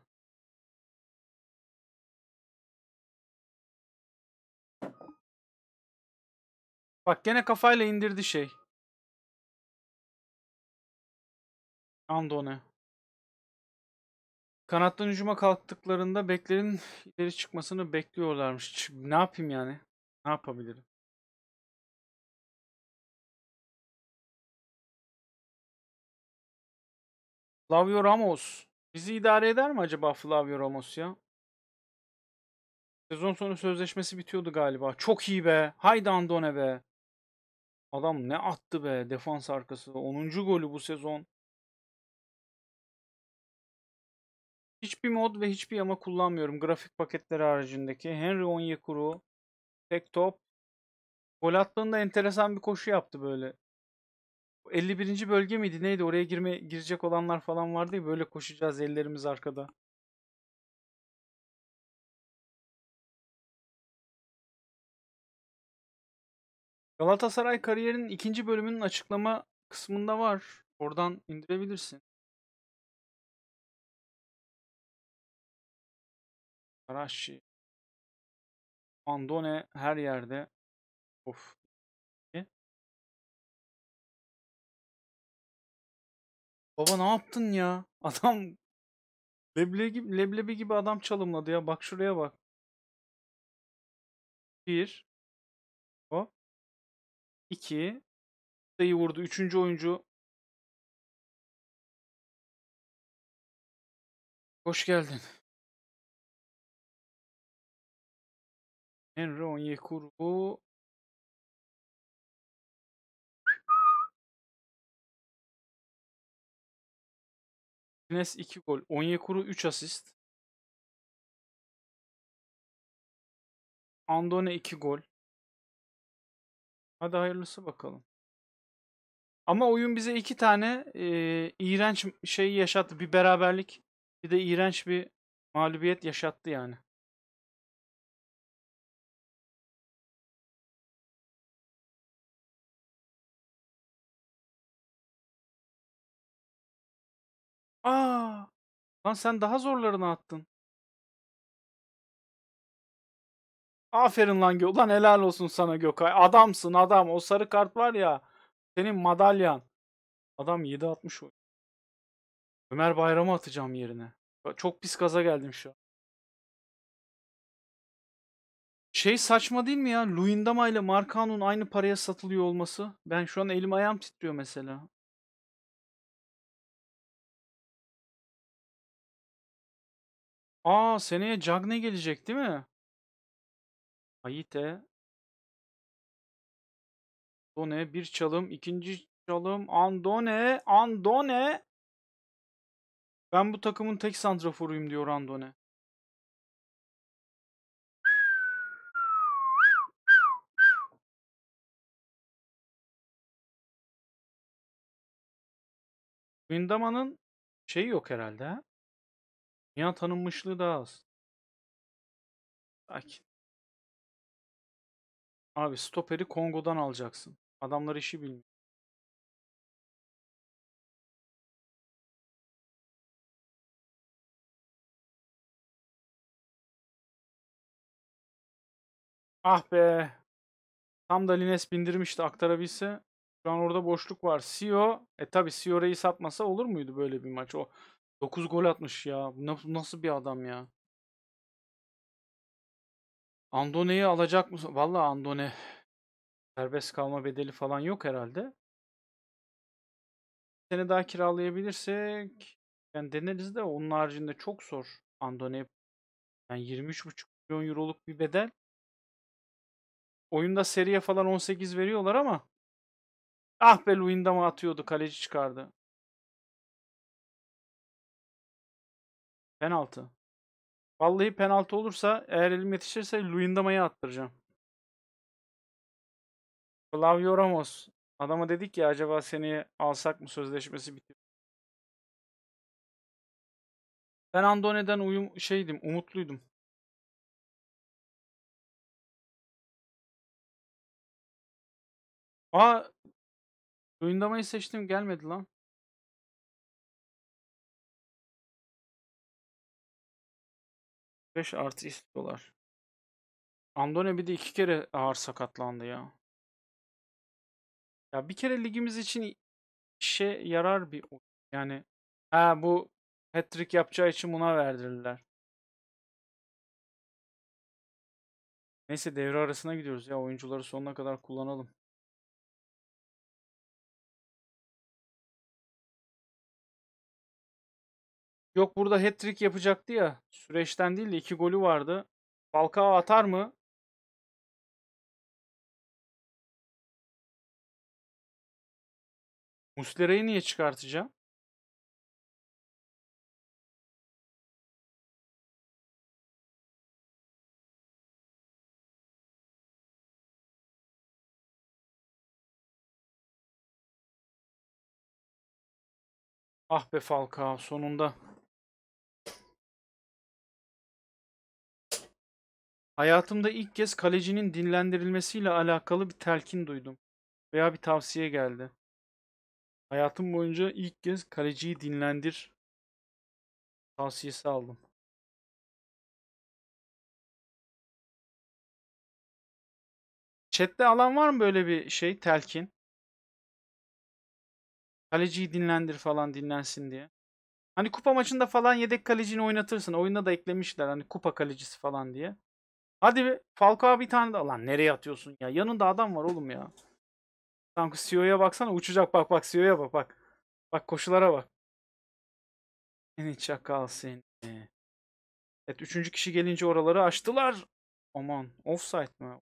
S1: Bak gene kafayla indirdi şey. Andone. Kanattan hücuma kalktıklarında beklerin ileri çıkmasını bekliyorlarmış. Ç- Ne yapayım yani? Ne yapabilirim? Flavio Ramos. Bizi idare eder mi acaba Flavio Ramos ya? Sezon sonu sözleşmesi bitiyordu galiba. Çok iyi be. Haydi Andone be. Adam ne attı be defans arkası. onuncu golü bu sezon. Hiçbir mod ve hiçbir yama kullanmıyorum. Grafik paketleri haricindeki. Henry Onyekuru. Tek top. Gol attığında enteresan bir koşu yaptı böyle. elli birinci bölge miydi neydi? Oraya girme girecek olanlar falan vardı ya böyle koşacağız ellerimiz arkada. Galatasaray kariyerinin ikinci bölümünün açıklama kısmında var. Oradan indirebilirsin. Karaşi, Andone her yerde. Of. Ne? Baba ne yaptın ya? Adam leblebi gibi, leblebi gibi adam çalımladı ya. Bak şuraya bak. Bir. Hop. İki. Sayı vurdu. Üçüncü oyuncu. Hoş geldin. Henry Onyekuru. Enes iki gol. Onyekuru üç asist. Andone iki gol. Hadi hayırlısı bakalım. Ama oyun bize iki tane e, iğrenç şey yaşattı. Bir beraberlik, bir de iğrenç bir mağlubiyet yaşattı yani. Aa, lan sen daha zorlarını attın. Aferin lan Gö. Lan helal olsun sana Gökay. Adamsın adam. O sarı kart var ya. Senin madalyan. Adam yedi altmış oyun. Ömer Bayram'ı atacağım yerine. Çok pis gaza geldim şu an. Şey saçma değil mi ya? Luyendama ile Marcao'nun aynı paraya satılıyor olması. Ben şu an elim ayağım titriyor mesela. Aa seneye Cagne gelecek değil mi? Ayite. Andone bir çalım, ikinci çalım. Andone, Andone. Ben bu takımın tek santraforuyum diyor Andone. Windhama'nın şeyi yok herhalde ha? Dünya tanınmışlığı daha az. Sakin. Abi stoperi Kongo'dan alacaksın. Adamlar işi bilmiyor. Ah be. Tam da Lines bindirmişti aktarabilse. Şu an orada boşluk var. Sio. E tabi Sio Reis atmasa olur muydu böyle bir maç? O dokuz gol atmış ya. Nasıl, nasıl bir adam ya? Andone'yi alacak mısın? Vallahi Andone serbest kalma bedeli falan yok herhalde. Bir sene daha kiralayabilirsek yani deneriz de onun haricinde çok zor. Andone yani yirmi üç buçuk milyon euroluk bir bedel. Oyunda seriye falan on sekiz veriyorlar ama ah be Luyendam'a atıyordu. Kaleci çıkardı. Penaltı. Vallahi penaltı olursa eğer elim yetişirse Luyendama'ya attıracağım. Flavio Ramos. Adama dedik ya acaba seneye alsak mı sözleşmesi bitiyor. Ben Andone'den uyum şeydim, umutluydum. Aa, Luyendama'yı seçtim gelmedi lan. beş artı istiyorlar. Andone bir de iki kere ağır sakatlandı ya. Ya bir kere ligimiz için işe yarar bir oyun. Yani ha bu hat-trick yapacağı için buna verdirirler. Neyse devre arasına gidiyoruz ya oyuncuları sonuna kadar kullanalım. Yok burada hat-trick yapacaktı ya. Süreçten değil de iki golü vardı. Falcao atar mı? Muslera'yı niye çıkartacağım? Ah be Falcao sonunda. Hayatımda ilk kez kalecinin dinlendirilmesiyle alakalı bir telkin duydum. Veya bir tavsiye geldi. Hayatım boyunca ilk kez kaleciyi dinlendir tavsiyesi aldım. Chat'te alan var mı böyle bir şey telkin? Kaleciyi dinlendir falan dinlensin diye. Hani kupa maçında falan yedek kalecini oynatırsın. Oyunda da eklemişler hani kupa kalecisi falan diye. Hadi be, Falcao bir tane daha. Lan nereye atıyorsun ya? Yanında adam var oğlum ya. Sanki C E O'ya baksana uçacak bak bak C E O'ya bak bak. Bak koşulara bak. Seni çakal seni. Evet üçüncü kişi gelince oraları açtılar. Aman offside mı?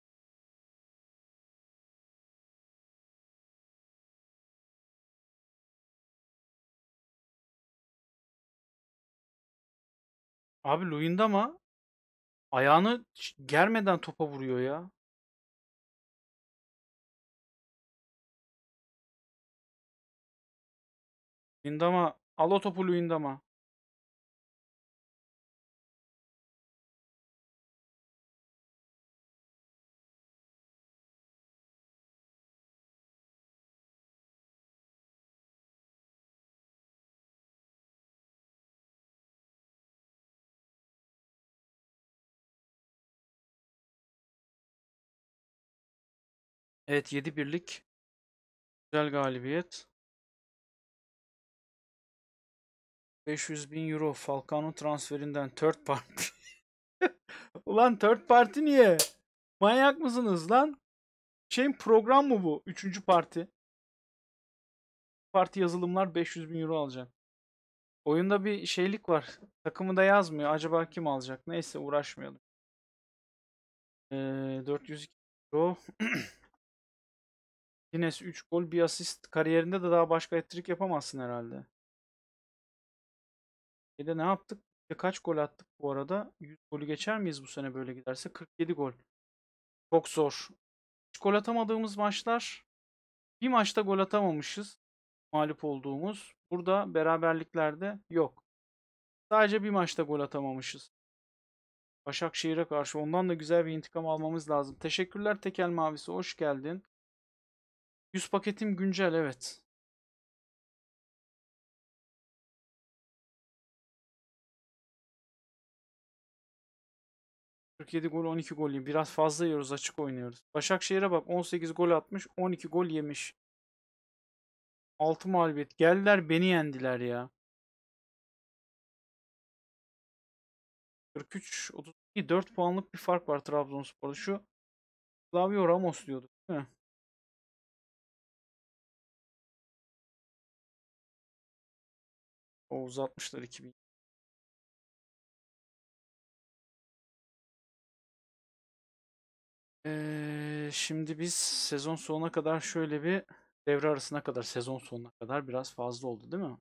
S1: Abi Luyendama ayağını germeden topa vuruyor ya. Luyendama al o topu Luyendama. Evet yedi birlik güzel galibiyet. beş yüz bin euro Falcao'nun transferinden third party. Ulan third party niye? Manyak mısınız lan? Şeyin program mı bu? Üçüncü parti. Parti yazılımlar beş yüz bin euro alacak. Oyunda bir şeylik var. Takımı da yazmıyor. Acaba kim alacak? Neyse uğraşmayalım. Ee, dört yüz iki euro. Guinness üç gol bir asist. Kariyerinde de daha başka hat-trick yapamazsın herhalde. Bir de ne yaptık? Bir de kaç gol attık bu arada? yüz golü geçer miyiz bu sene böyle giderse? kırk yedi gol. Çok zor. Hiç gol atamadığımız maçlar. Bir maçta gol atamamışız. Mağlup olduğumuz. Burada beraberliklerde yok. Sadece bir maçta gol atamamışız. Başakşehir'e karşı. Ondan da güzel bir intikam almamız lazım. Teşekkürler Tekel Mavisi. Hoş geldin. yüz paketim güncel evet. kırk yedi gol on iki gol yiyor. Biraz fazla yiyoruz açık oynuyoruz. Başakşehir'e bak on sekiz gol atmış on iki gol yemiş. altı mağlubiyet. Geldiler beni yendiler ya. kırk üç otuz iki dört puanlık bir fark var Trabzonspor'da. Şu Flavio Ramos diyorduk değil mi? O uzatmışlar iki bin. Ee, şimdi biz sezon sonuna kadar şöyle bir devre arasına kadar sezon sonuna kadar biraz fazla oldu değil mi?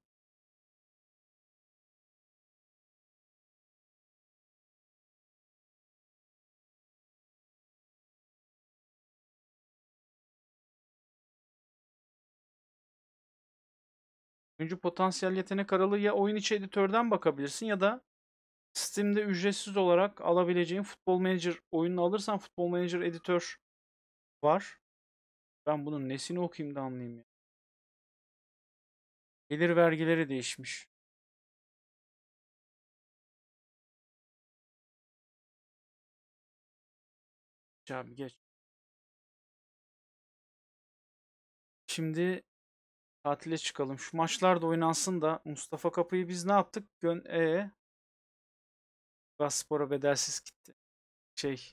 S1: Oyuncu potansiyel yetenek aralığı ya oyun içi editörden bakabilirsin ya da Steam'de ücretsiz olarak alabileceğin Futbol Manager oyununu alırsan Futbol Manager editör var. Ben bunun nesini okuyayım da anlayayım ya. Gelir vergileri değişmiş. Geç abi geç. Şimdi tatile çıkalım. Şu maçlar da oynansın da Mustafa Kapı'yı biz ne yaptık? Gön e Gazspor'a bedelsiz gitti. Şey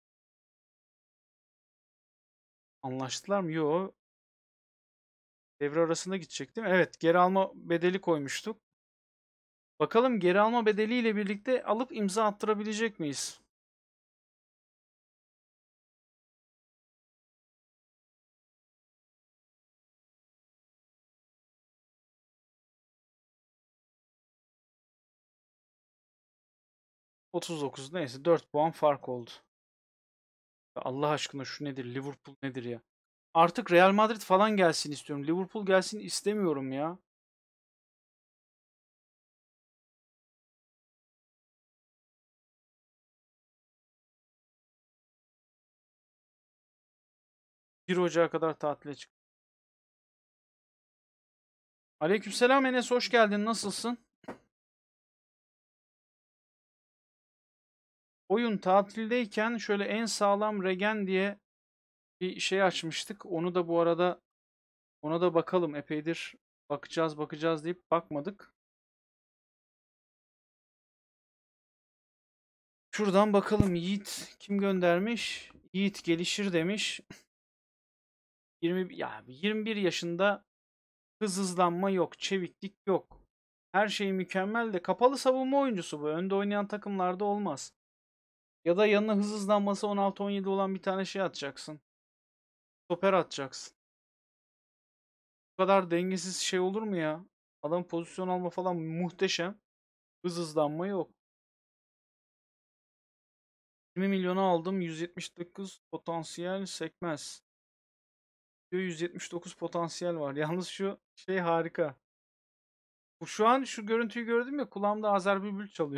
S1: anlaştılar mı? Yo. Devre arasında gidecek değil mi? Evet, geri alma bedeli koymuştuk. Bakalım geri alma bedeliyle birlikte alıp imza attırabilecek miyiz? otuz dokuz neyse dört puan fark oldu. Allah aşkına şu nedir? Liverpool nedir ya? Artık Real Madrid falan gelsin istiyorum. Liverpool gelsin istemiyorum ya. bir Ocağı kadar tatile çık. Aleykümselam Enes, hoş geldin. Nasılsın? Oyun tatildeyken şöyle en sağlam regen diye bir şey açmıştık. Onu da bu arada ona da bakalım. Epeydir bakacağız bakacağız deyip bakmadık. Şuradan bakalım. Yiğit kim göndermiş? Yiğit gelişir demiş. yirmi ya yirmi bir yaşında hız hızlanma yok, çeviklik yok. Her şey mükemmel de kapalı savunma oyuncusu bu. Önde oynayan takımlarda olmaz. Ya da yanına hız hızlanması on altı on yedi olan bir tane şey atacaksın. Stoper atacaksın. Bu kadar dengesiz şey olur mu ya? Adam pozisyon alma falan muhteşem. Hız hızlanma yok. yirmi milyona aldım. yüz yetmiş dokuz potansiyel sekmez. yüz yetmiş dokuz potansiyel var. Yalnız şu şey harika. Bu şu an şu görüntüyü gördüm ya, kulağımda Azer Bülbül çalıyor.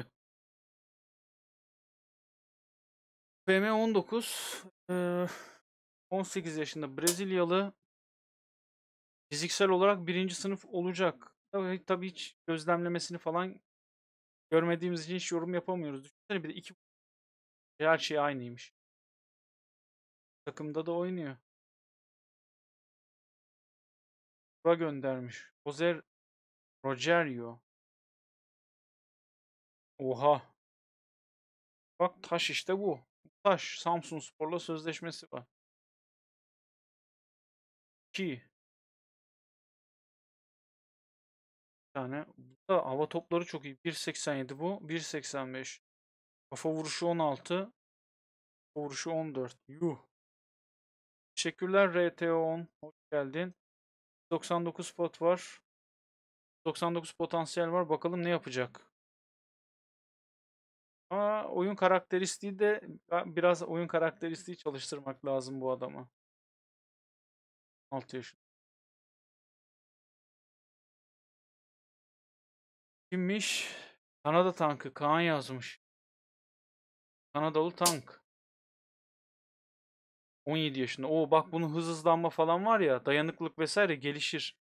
S1: B M on dokuz eee, on sekiz yaşında Brezilyalı, fiziksel olarak birinci sınıf olacak. Tabii, tabii hiç gözlemlemesini falan görmediğimiz için hiç yorum yapamıyoruz. Düşünsene bir de iki her şey aynıymış. Takımda da oynuyor. Bura göndermiş. Jose Rogerio. Oha. Bak taş işte bu. Taş. Samsunspor'la sözleşmesi var. iki tane. Bu da hava topları çok iyi. bir seksen yedi bu. bir seksen beş. Kafa vuruşu on altı. Kafa vuruşu on dört. Yuh. Teşekkürler R T O on. Hoş geldin. doksan dokuz pot var. doksan dokuz potansiyel var. Bakalım ne yapacak. Ama oyun karakteristiği de biraz oyun karakteristiği çalıştırmak lazım bu adama. altı yaşında. Kimmiş? Kanada tankı. Kaan yazmış. Kanadalı tank. on yedi yaşında. Oo bak, bunun hız hızlanma falan var ya. Dayanıklılık vesaire gelişir.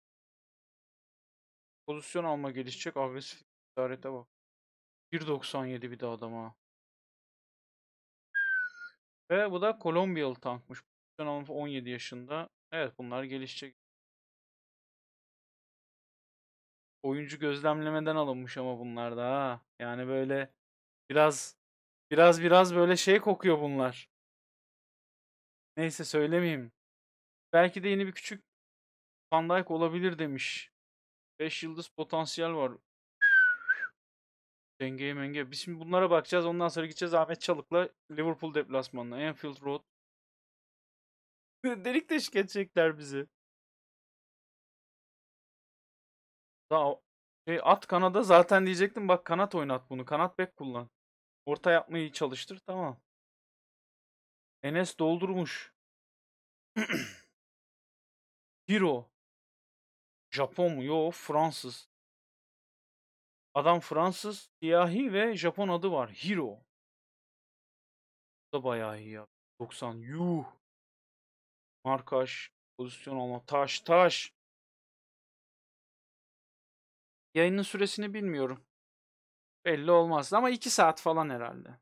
S1: Pozisyon alma gelişecek. Agresif işarete bak. bir doksan yedi bir de adama. Ve bu da Kolombiyalı tankmış. Pozisyon alma on yedi yaşında. Evet, bunlar gelişecek. Oyuncu gözlemlemeden alınmış ama bunlar da ha. Yani böyle biraz biraz biraz böyle şey kokuyor bunlar. Neyse söylemeyeyim. Belki de yeni bir küçük Van Dijk olabilir demiş. beş yıldız potansiyel var. Dengeye menge. Biz şimdi bunlara bakacağız. Ondan sonra gideceğiz Ahmet Çalık'la Liverpool deplasmanına. Anfield Road. Delik deşik edecekler bizi. Daha şey, at kanada zaten diyecektim. Bak kanat oynat bunu. Kanat bek kullan. Orta yapmayı çalıştır. Tamam. Enes doldurmuş. Hero. Japon mu? Yo, Fransız. Adam Fransız, siyahi ve Japon adı var. Hero. Bu da bayağı iyi ya. doksan. Yuh. Markaj. Pozisyon alma. Taş taş. Yayının süresini bilmiyorum. Belli olmaz ama iki saat falan herhalde.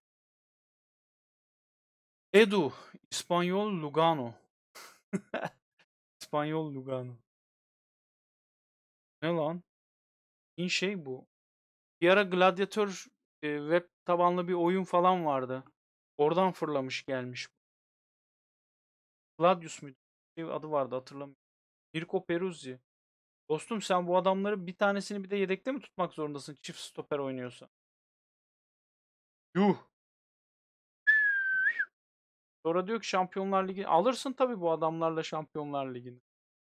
S1: Edu. İspanyol Lugano. İspanyol Lugano. Ne lan? İyi şey bu. Bir ara gladyatör e, web tabanlı bir oyun falan vardı. Oradan fırlamış gelmiş. Gladius muydu? Bir adı vardı, hatırlamıyorum. Mirko Peruzzi. Dostum sen bu adamları bir tanesini bir de yedekte mi tutmak zorundasın çift stoper oynuyorsa? Yuh. Sonra diyor ki Şampiyonlar Ligi alırsın tabii bu adamlarla Şampiyonlar Ligi'ni.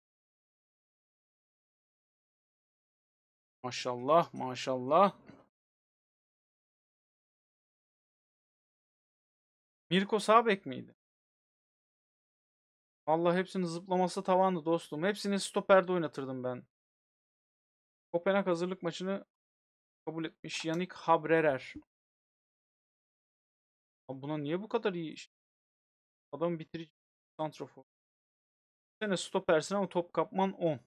S1: Maşallah maşallah. Mirko sağ bek miydi? Vallahi hepsinin zıplaması tavandı dostum. Hepsini stoperde oynatırdım ben. Kopenhag hazırlık maçını kabul etmiş Yannick Habrerer. Abi buna niye bu kadar iyi iş? Adam bitirici santrafor. Bir sene stopersin ama top kapman on.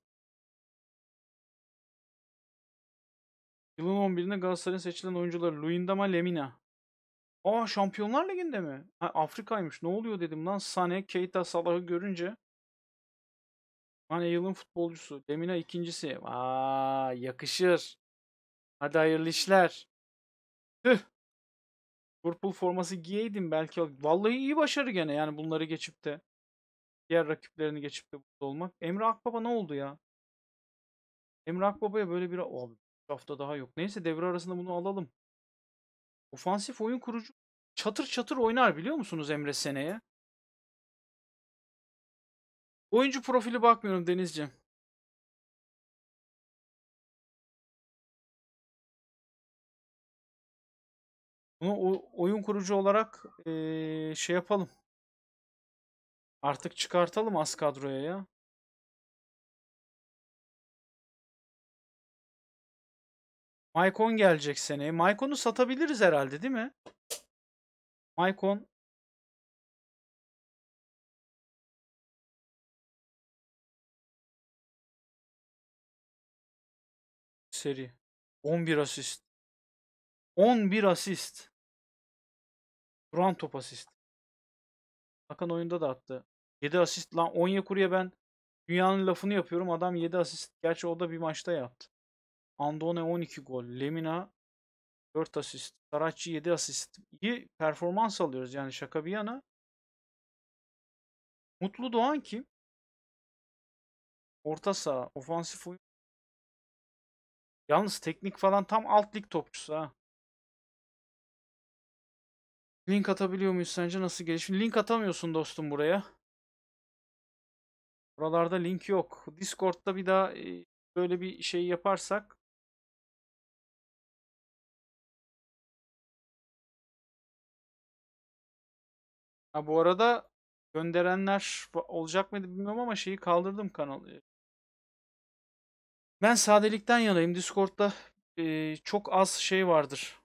S1: Yılın on birinde Galatasaray'ın seçilen oyuncuları Luyendama Lemina. Aa, Şampiyonlar Ligi'nde mi? Ha, Afrika'ymış. Ne oluyor dedim lan. Sane, Keita, Salah'ı görünce. Hani yılın futbolcusu. Lemina ikincisi. Aa, yakışır. Hadi hayırlı işler. Tüh. Liverpool forması giyeydim belki. Vallahi iyi başarı gene yani bunları geçip de. Diğer rakiplerini geçip de burada olmak. Emre Akbaba ne oldu ya? Emre Akbaba'ya böyle bir... Abi, bir hafta daha yok. Neyse devre arasında bunu alalım. Ofansif oyun kurucu. Çatır çatır oynar biliyor musunuz Emre seneye? Oyuncu profili bakmıyorum Denizciğim. Bunu o- oyun kurucu olarak eee, şey yapalım. Artık çıkartalım az kadroya ya. Maicon gelecek seneye. Maicon'u satabiliriz herhalde değil mi? Maicon seri. on bir asist. on bir asist. Duran top asist. Hakan oyunda da attı. yedi asist lan. Onyekuru'ya ben dünyanın lafını yapıyorum. Adam yedi asist. Gerçi o da bir maçta yaptı. Andone on iki gol. Lemina dört asist. Saracchi yedi asist. İyi performans alıyoruz yani şaka bir yana. Mutlu Doğan kim? Orta saha. Ofansif oyun. Yalnız teknik falan tam alt lig topçusu ha. Link atabiliyor muyuz sence nasıl gelişim? Link atamıyorsun dostum buraya. Buralarda link yok. Discord'da bir daha e, böyle bir şey yaparsak. Ha, bu arada gönderenler olacak mıydı bilmiyorum ama şeyi kaldırdım kanalı. Ben sadelikten yanayım. Discord'da e, çok az şey vardır.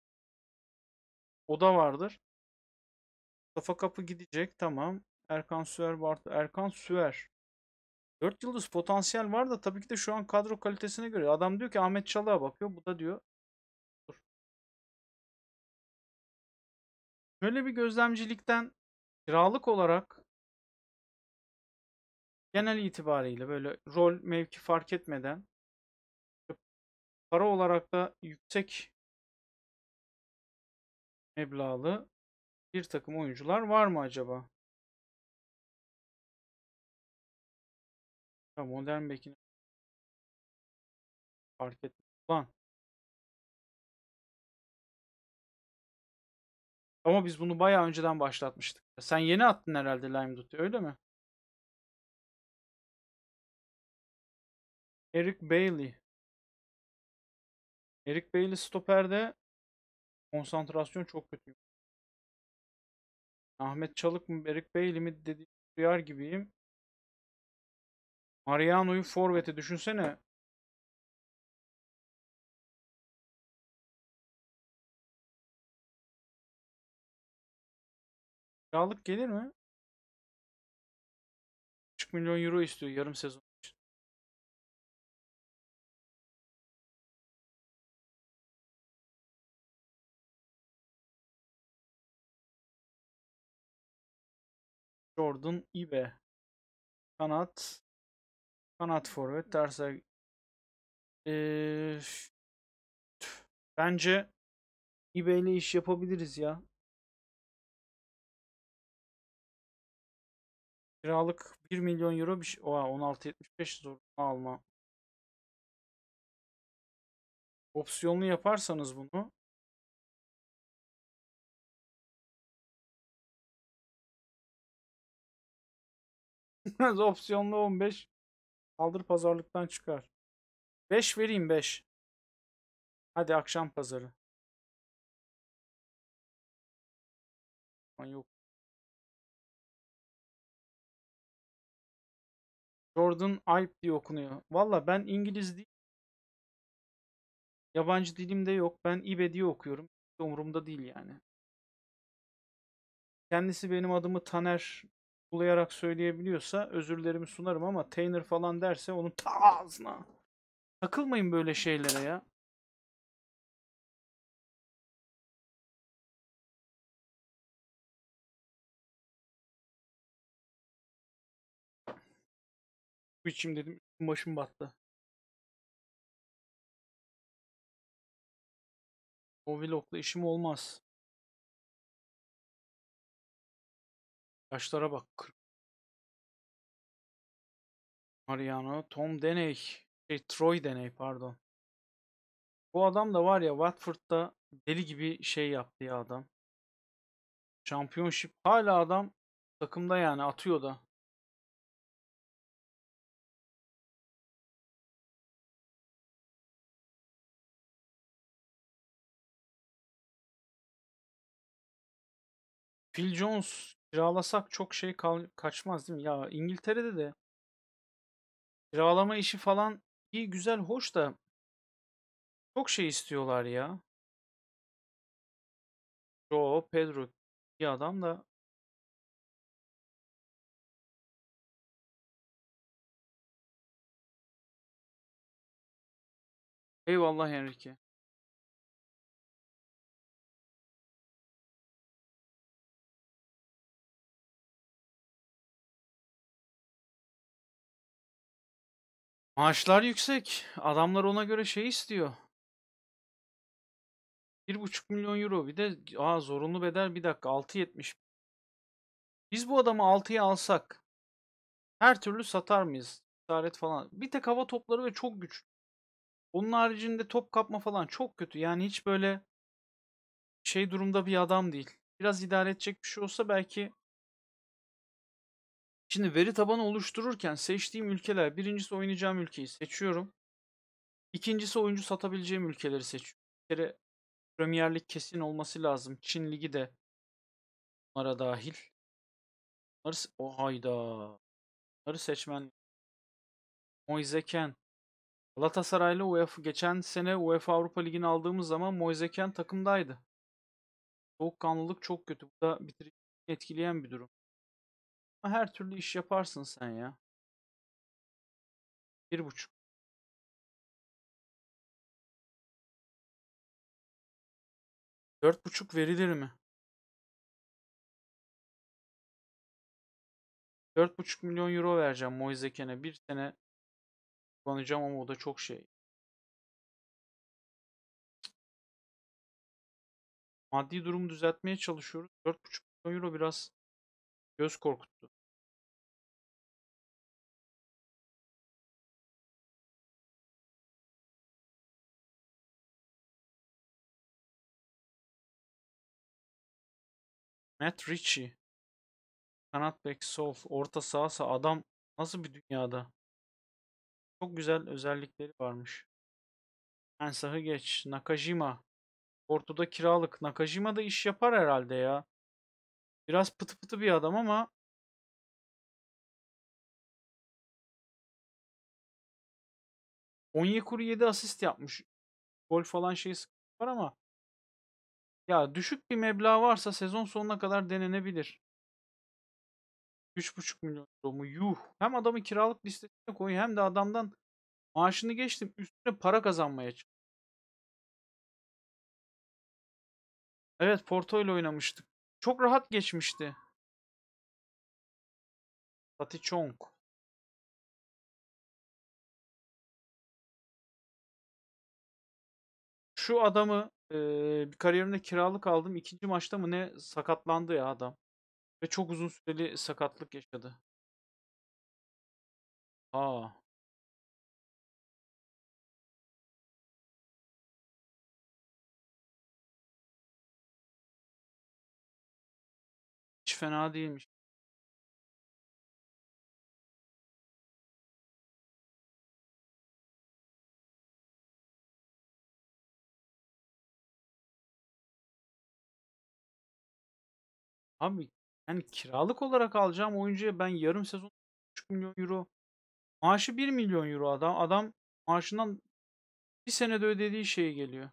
S1: Oda vardır. Kafa kapı gidecek. Tamam. Erkan Süer var. Erkan Süer. dört yıldız potansiyel var da tabii ki de şu an kadro kalitesine göre. Adam diyor ki Ahmet Çalık'a bakıyor. Bu da diyor. Dur. Böyle bir gözlemcilikten kiralık olarak genel itibariyle böyle rol mevki fark etmeden para olarak da yüksek meblağlı bir takım oyuncular var mı acaba? Ya modern bekini fark etmez. Lan. Ama biz bunu bayağı önceden başlatmıştık. Sen yeni attın herhalde Lime Duty, öyle mi? Eric Bailly. Eric Bailly stoperde konsantrasyon çok kötü. Ahmet Çalık mı Eric Bailly mi dediğim duyar gibiyim. Mariano'yu forvete düşünsene. Kiralık gelir mi? üç buçuk milyon euro istiyor yarım sezon için. Jordan Ibe. Kanat. Kanat forvet derse. Ee, bence Ibe ile iş yapabiliriz ya. Kiralık bir milyon euro bir şey. Oha on altı yetmiş beş zor alma. Opsiyonlu yaparsanız bunu. Opsiyonlu on beş. Kaldır pazarlıktan çıkar. beş vereyim beş. Hadi akşam pazarı. Aman yok. Jordan Alp diye okunuyor. Valla ben İngiliz değil, yabancı dilimde yok. Ben İbe diye okuyorum. Umurumda değil yani. Kendisi benim adımı Taner bulayarak söyleyebiliyorsa özürlerimi sunarım ama Tainer falan derse onun ta ağzına. Takılmayın böyle şeylere ya. Bu içim dedim üstüm başım battı. O vlogla işim olmaz. Yaşlara bak. Mariano, Tom Deney. Şey, Troy Deney pardon. Bu adam da var ya Watford'da deli gibi şey yaptı ya adam. Championship hala adam takımda yani atıyor da. Phil Jones kiralasak çok şey kal- kaçmaz değil mi? Ya İngiltere'de de kiralama işi falan iyi güzel hoş da çok şey istiyorlar ya. Joe Pedro bir adam da eyvallah Henrique. Maaşlar yüksek. Adamlar ona göre şey istiyor. Bir buçuk milyon euro. Bir de aa, zorunlu bedel bir dakika altı yetmiş. Biz bu adamı altıya alsak her türlü satar mıyız? İşaret falan. Bir tek hava topları ve çok güçlü. Onun haricinde top kapma falan çok kötü. Yani hiç böyle şey durumda bir adam değil. Biraz idare edecek bir şey olsa belki. Şimdi veri tabanı oluştururken seçtiğim ülkeler, birincisi oynayacağım ülkeyi seçiyorum. İkincisi oyuncu satabileceğim ülkeleri seçiyorum. Bir kere Premier Lig kesin olması lazım. Çin Ligi de bunlara dahil. Bunları, o hayda. Bunları seçmen. Moise Kean. Galatasaray'la UEFA geçen sene UEFA Avrupa Ligi'ni aldığımız zaman Moise Kean takımdaydı. Soğukkanlılık çok kötü. Bu da bitiriciyi etkileyen bir durum. Ama her türlü iş yaparsın sen ya. Bir buçuk. Dört buçuk verilir mi? Dört buçuk milyon euro vereceğim Moise Kean'e. Bir sene kullanacağım ama o da çok şey. Maddi durumu düzeltmeye çalışıyoruz. Dört buçuk milyon euro biraz göz korkuttu. Matt Ritchie. Kanat bek sol. Orta sahası adam nasıl bir dünyada? Çok güzel özellikleri varmış. Mensah'ı geç. Nakajima. Porto'da kiralık. Nakajima da iş yapar herhalde ya. Biraz pıtı pıtı bir adam ama Onyekuru yedi asist yapmış. Gol falan şey sıkıntı var ama ya düşük bir meblağ varsa sezon sonuna kadar denenebilir. üç buçuk milyon euro mu? Yuh. Hem adamı kiralık listesine koy hem de adamdan maaşını geçtim. Üstüne para kazanmaya çalış. Evet, Porto ile oynamıştık. Çok rahat geçmişti. Tatiçong. Şu adamı eee, bir kariyerinde kiralık aldım. İkinci maçta mı ne sakatlandı ya adam. Ve çok uzun süreli sakatlık yaşadı. Aa, hiç fena değilmiş. Abi yani kiralık olarak alacağım oyuncuya ben yarım sezon üç milyon euro. Maaşı bir milyon euro adam. Adam maaşından bir senede ödediği şeye geliyor.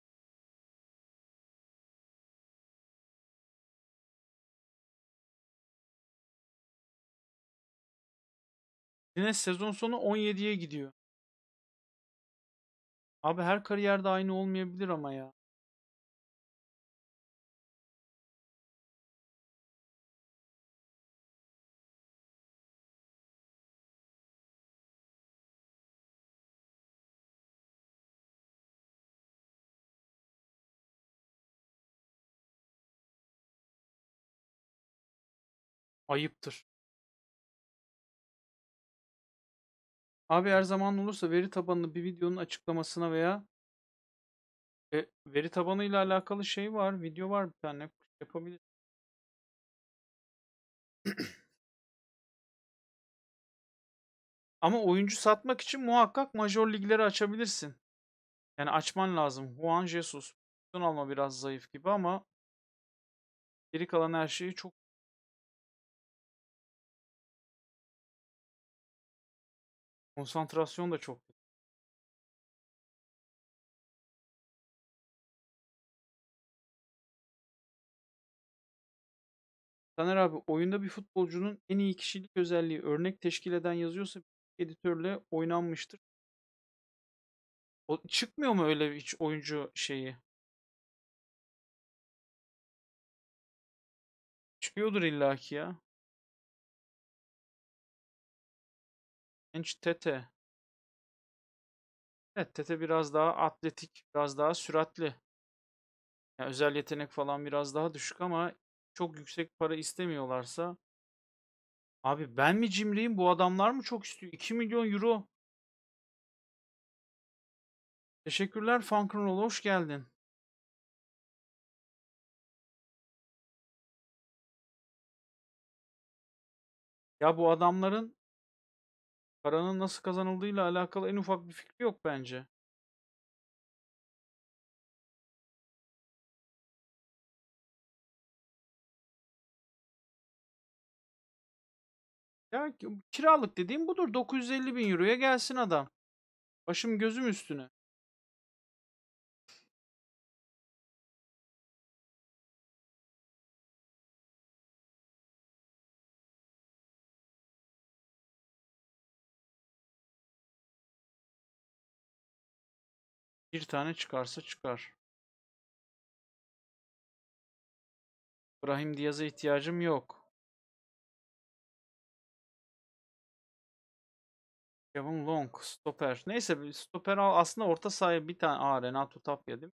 S1: Yine sezon sonu on yediye gidiyor. Abi her kariyerde aynı olmayabilir ama ya. Ayıptır. Abi her zaman olursa veri tabanlı bir videonun açıklamasına veya e, veri tabanıyla alakalı şey var. Video var bir tane. Yapabilir. Ama oyuncu satmak için muhakkak major ligleri açabilirsin. Yani açman lazım. Juan Jesus. Pozisyon alma biraz zayıf gibi ama geri kalan her şeyi çok konsantrasyon da çok. Taner abi oyunda bir futbolcunun en iyi kişilik özelliği örnek teşkil eden yazıyorsa editörle oynanmıştır. O, çıkmıyor mu öyle hiç oyuncu şeyi? Çıkıyordur illaki ya. Genç Tete. Evet, Tete biraz daha atletik, biraz daha süratli. Yani özel yetenek falan biraz daha düşük ama çok yüksek para istemiyorlarsa abi ben mi cimriyim bu adamlar mı çok istiyor? iki milyon euro. Teşekkürler Funk'ın hoş geldin. Ya bu adamların paranın nasıl kazanıldığıyla alakalı en ufak bir fikri yok bence. Ya ki- kiralık dediğim budur. dokuz yüz elli bin euroya gelsin adam. Başım gözüm üstüne. Bir tane çıkarsa çıkar. Brahim Diaz'a ihtiyacım yok. Kevin Long, stoper. Neyse bir stoper al. Aslında orta sahaya bir tane. Aa, Renato Tapia değil mi?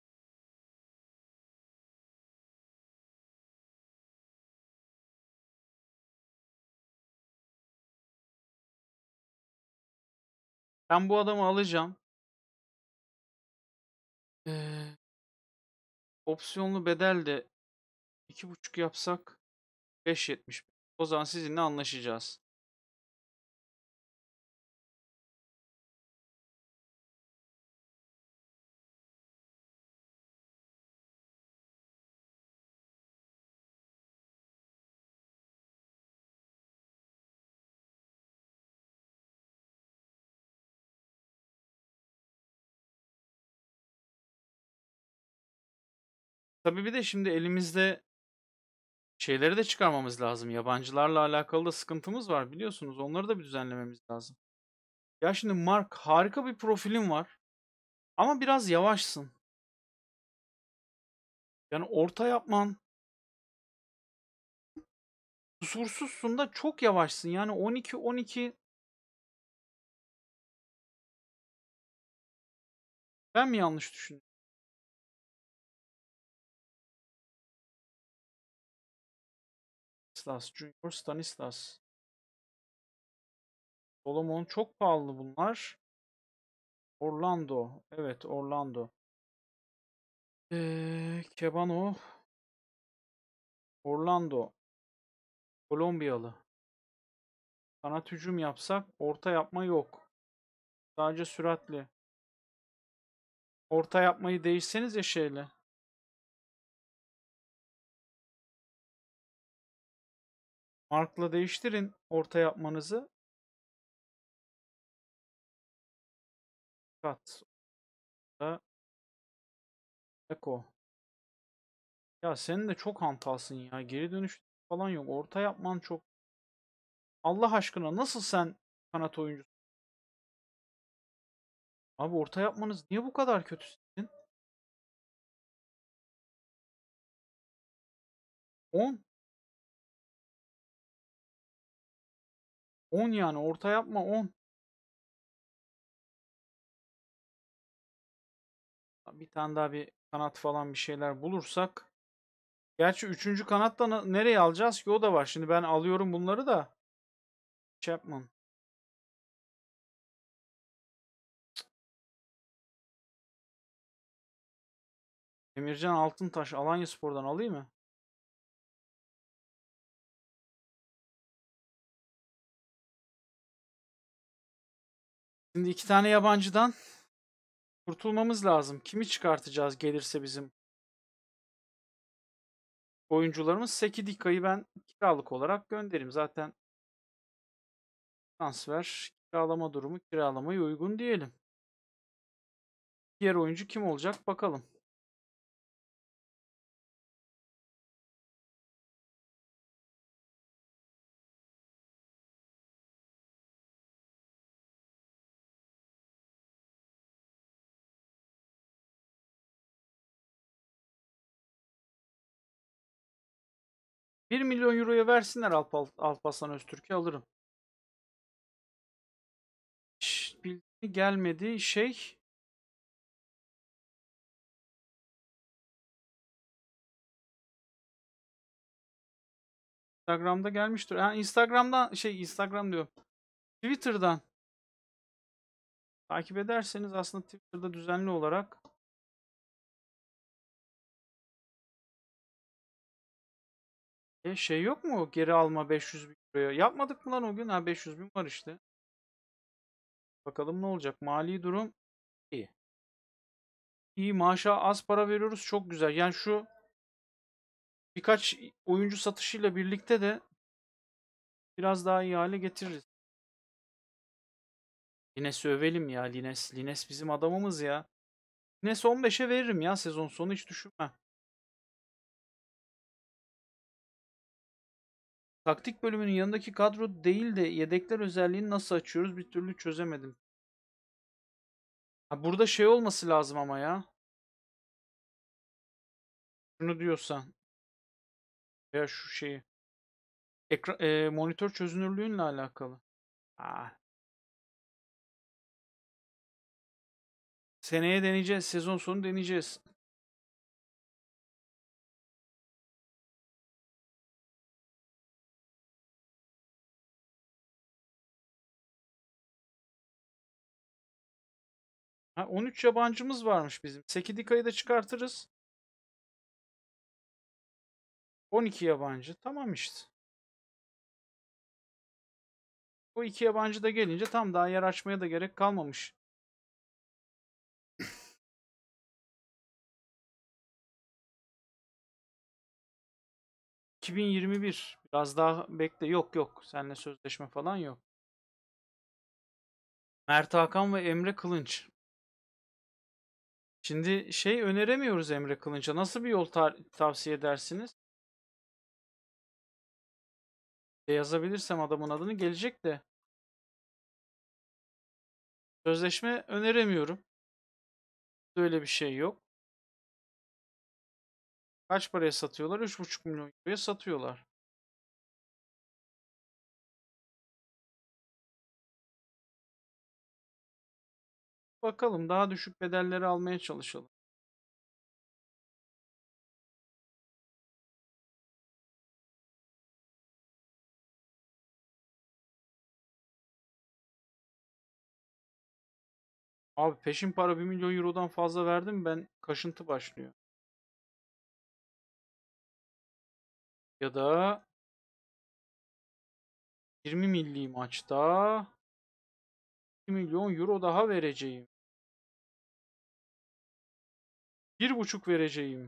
S1: Ben bu adamı alacağım. Ee, opsiyonlu bedel de iki buçuk yapsak beş yetmiş. O zaman sizinle anlaşacağız. Tabii bir de şimdi elimizde şeyleri de çıkarmamız lazım. Yabancılarla alakalı da sıkıntımız var biliyorsunuz. Onları da bir düzenlememiz lazım. Ya şimdi Mark harika bir profilin var ama biraz yavaşsın. Yani orta yapman, kusursuzsun da çok yavaşsın. Yani on iki on iki ben mi yanlış düşündüm? Stanislas Junior, Stanislas. Solomon çok pahalı bunlar. Orlando. Evet, Orlando. Ee, Kebano. Orlando. Kolombiyalı. Kanat hücum yapsak orta yapma yok. Sadece süratli. Orta yapmayı değişseniz ya şeyle. Mark'la değiştirin orta yapmanızı. Kat. Da Eko. Ya senin de çok hantalsın ya. Geri dönüş falan yok. Orta yapman çok. Allah aşkına nasıl sen kanat oyuncusun? Abi orta yapmanız niye bu kadar kötü sizin? on. on yani orta yapma on. Bir tane daha bir kanat falan bir şeyler bulursak. Gerçi üçüncü kanat da na- nereye alacağız ki o da var. Şimdi ben alıyorum bunları da. Chapman. Emircan Altıntaş Alanyaspor'dan alayım mı? Şimdi iki tane yabancıdan kurtulmamız lazım. Kimi çıkartacağız gelirse bizim oyuncularımız? Sekidika'yı ben kiralık olarak göndereyim. Zaten transfer, kiralama durumu kiralamaya uygun diyelim. Diğer oyuncu kim olacak bakalım. bir milyon euroya versinler Alp, Alparslan Öztürk'ü alırım. Şş, bilgi gelmedi şey. Instagram'da gelmiştir. Yani Instagram'dan şey Instagram diyor. Twitter'dan takip ederseniz aslında Twitter'da düzenli olarak e, şey yok mu? Geri alma beş yüz bin euroya. Yapmadık mı lan o gün? Ha beş yüz bin var işte. Bakalım ne olacak. Mali durum iyi. İyi maaşa az para veriyoruz. Çok güzel. Yani şu birkaç oyuncu satışıyla birlikte de biraz daha iyi hale getiririz. Lines'i övelim ya Lines. Lines bizim adamımız ya. Lines on beşe veririm ya sezon sonu hiç düşünme. Taktik bölümünün yanındaki kadro değil de yedekler özelliğini nasıl açıyoruz bir türlü çözemedim. Ha, burada şey olması lazım ama ya. Şunu diyorsan veya şu şeyi. Ekra e, monitör çözünürlüğünle alakalı. Ah, seneye deneyeceğiz. Sezon sonu deneyeceğiz. Ha, on üç yabancımız varmış bizim. Sekidika'yı da çıkartırız. on iki yabancı. Tamam işte. O iki yabancı da gelince tam daha yer açmaya da gerek kalmamış. iki bin yirmi bir. Biraz daha bekle. Yok yok. Seninle sözleşme falan yok. Mert Hakan ve Emre Kılınç. Şimdi şey öneremiyoruz Emre Kılınç'a. Nasıl bir yol ta- tavsiye edersiniz? E, yazabilirsem adamın adını gelecek de. Sözleşme öneremiyorum. Böyle bir şey yok. Kaç paraya satıyorlar? üç buçuk milyon euroya satıyorlar. Bakalım daha düşük bedelleri almaya çalışalım. Abi peşin para bir milyon eurodan fazla verdim ben kaşıntı başlıyor. Ya da yirmi milli maçta iki milyon euro daha vereceğim. Bir buçuk vereceğim.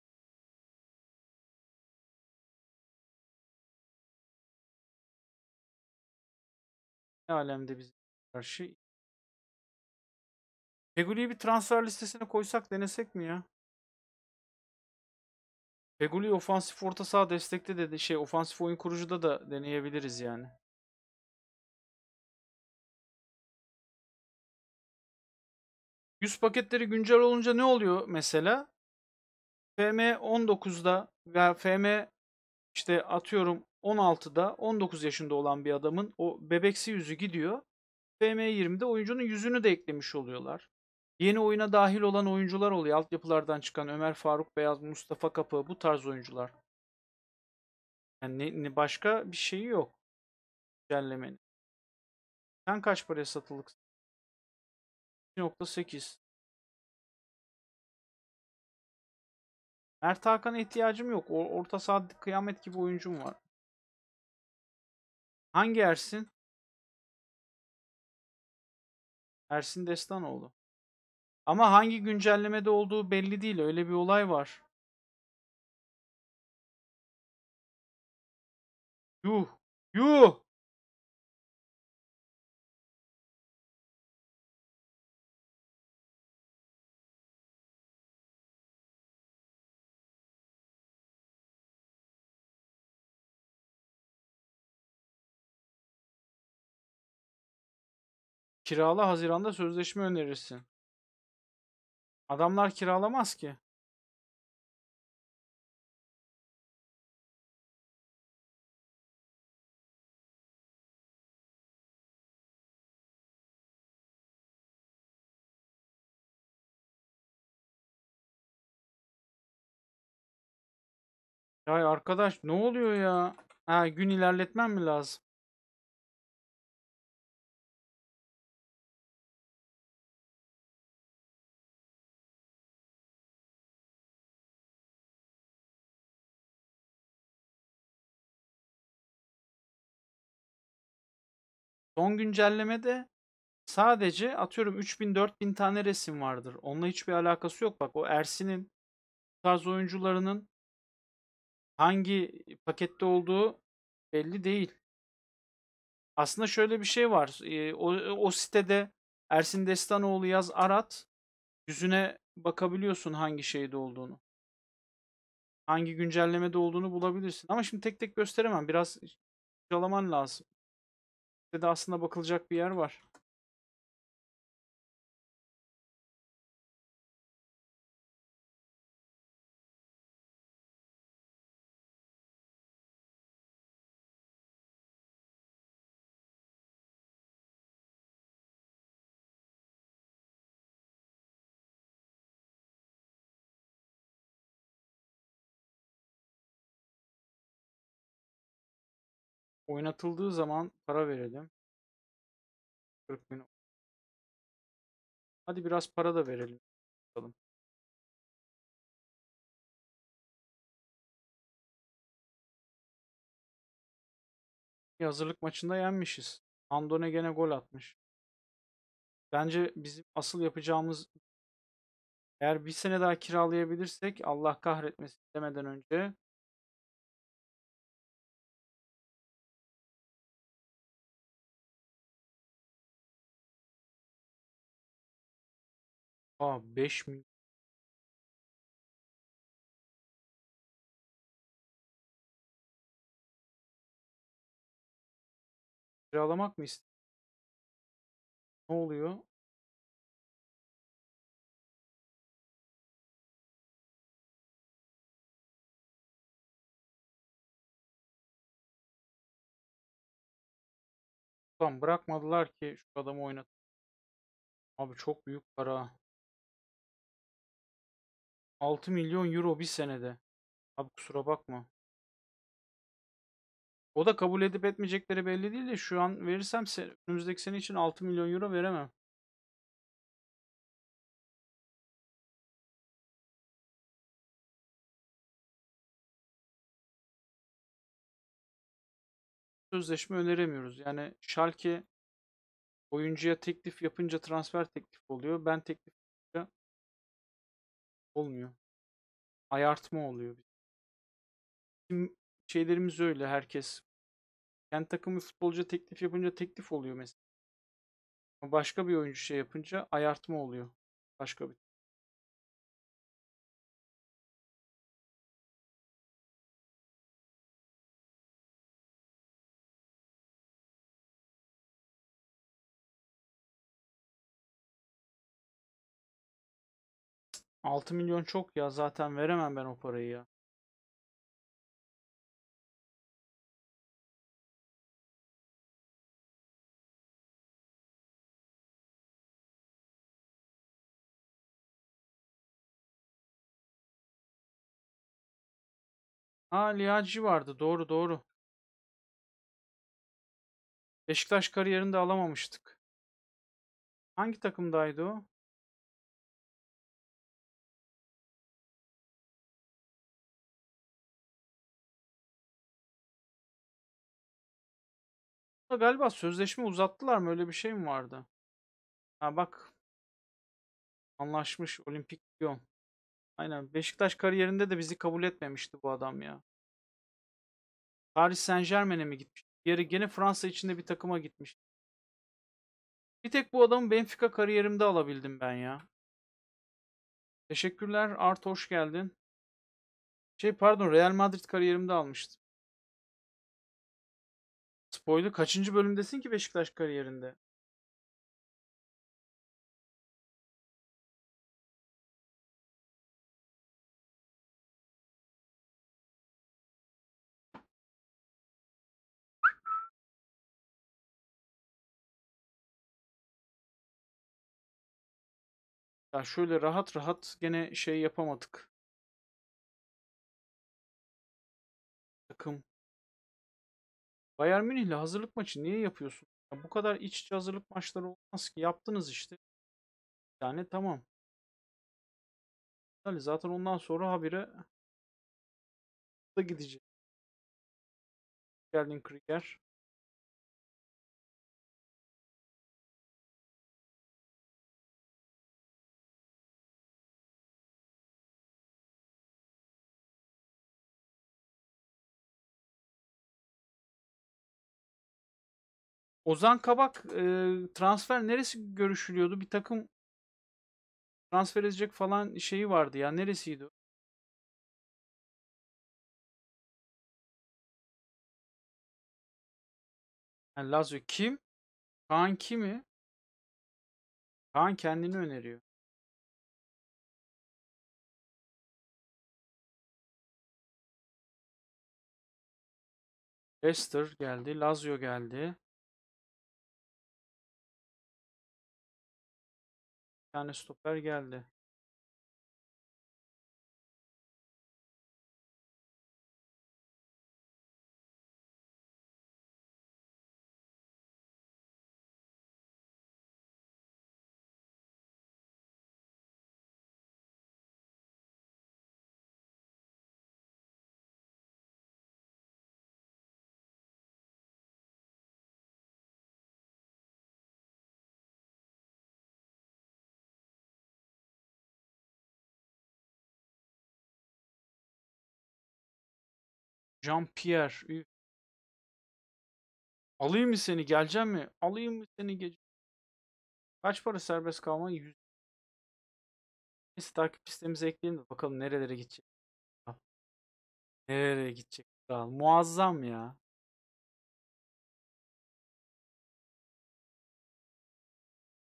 S1: Ne alemde bize karşı. Feguli'yi bir transfer listesine koysak denesek mi ya? Feguli ofansif orta saha destekte de şey ofansif oyun kurucuda da deneyebiliriz yani. Yüz paketleri güncel olunca ne oluyor mesela? F M on dokuzda veya F M işte atıyorum on altıda on dokuz yaşında olan bir adamın o bebeksi yüzü gidiyor. F M yirmide oyuncunun yüzünü de eklemiş oluyorlar. Yeni oyuna dahil olan oyuncular oluyor. Altyapılardan çıkan Ömer Faruk Beyaz, Mustafa Kapı bu tarz oyuncular. Yani ne, ne başka bir şeyi yok güncellemenin. Sen kaç paraya satılıksın? iki nokta sekiz. Mert Hakan'a ihtiyacım yok. O, orta saha kıyamet gibi oyuncum var. Hangi Ersin? Ersin Destanoğlu. Ama hangi güncellemede olduğu belli değil. Öyle bir olay var. Yuh. Yuh. Kirala Haziran'da sözleşme önerirsin. Adamlar kiralamaz ki. Ya arkadaş ne oluyor ya? Ha, gün ilerletmem mi lazım? Son güncellemede sadece atıyorum üç bin dört bin tane resim vardır. Onunla hiçbir alakası yok. Bak o Ersin'in bu tarz oyuncularının hangi pakette olduğu belli değil. Aslında şöyle bir şey var. Ee, o, o sitede Ersin Destanoğlu yaz arat. Yüzüne bakabiliyorsun hangi şeyde olduğunu. Hangi güncellemede olduğunu bulabilirsin. Ama şimdi tek tek gösteremem. Biraz çalaman lazım. Sitede aslında bakılacak bir yer var. Oynatıldığı zaman para verelim. kırk bin. Hadi biraz para da verelim. Bakalım. Bir hazırlık maçında yenmişiz. Andone gene gol atmış. Bence bizim asıl yapacağımız eğer bir sene daha kiralayabilirsek Allah kahretmesin demeden önce aa beş milyon. Kiralamak mı istiyor? Ne oluyor? Ulan bırakmadılar ki şu adamı oynat. Abi çok büyük para. altı milyon euro bir senede. Abi kusura bakma. O da kabul edip etmeyecekleri belli değil de şu an verirsem se- önümüzdeki sene için altı milyon euro veremem. Sözleşme öneremiyoruz. Yani Schalke oyuncuya teklif yapınca transfer teklif oluyor. Ben teklif yapınca olmuyor. Ayartma oluyor. Bizim şeylerimiz öyle herkes. Kendi takımı futbolcuya teklif yapınca teklif oluyor mesela. Ama başka bir oyuncu şey yapınca ayartma oluyor. Başka bir. altı milyon çok ya, zaten veremem ben o parayı ya. Ha, Liyaci vardı, doğru doğru. Beşiktaş kariyerinde alamamıştık. Hangi takımdaydı o? Da galiba sözleşme uzattılar mı? Öyle bir şey mi vardı? Ha bak, anlaşmış Olimpik Lyon. Aynen. Beşiktaş kariyerinde de bizi kabul etmemişti bu adam ya. Paris Saint-Germain'e mi gitmiş? Bir yere gene Fransa içinde bir takıma gitmiş. Bir tek bu adamı Benfica kariyerimde alabildim ben ya. Teşekkürler. Art hoş geldin. Şey pardon, Real Madrid kariyerimde almıştım. Spoiler, kaçıncı bölümdesin ki Beşiktaş kariyerinde? Ya şöyle rahat rahat gene şey yapamadık. Takım. Bayern Münih'le hazırlık maçı niye yapıyorsun? Ya bu kadar iç içe hazırlık maçları olmaz ki. Yaptınız işte. Yani tamam. Yani zaten ondan sonra habire da gidecek. Geldin Krieger. Ozan Kabak e, transfer neresi görüşülüyordu? Bir takım transfer edecek falan şeyi vardı ya. Neresiydi o? Yani Lazio kim? Kaan kimi? Kaan kendini öneriyor. Leicester geldi. Lazio geldi. Bir tane stoper geldi. Jean-Pierre. Üf. Alayım mı seni? Geleceğim mi? Alayım mı seni? Gece? Kaç para serbest kalma? yüz. Neyse, takip listemize ekleyelim de bakalım nerelere gidecek. Nerelere gidecek? Kral. Muazzam ya.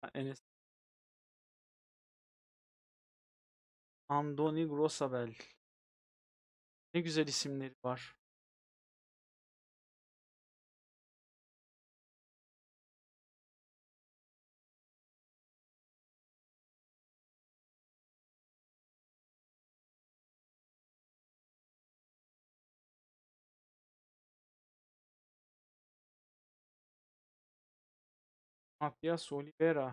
S1: Enes Andoni Grossabel. Ne güzel isimleri var. Matias Oliveira.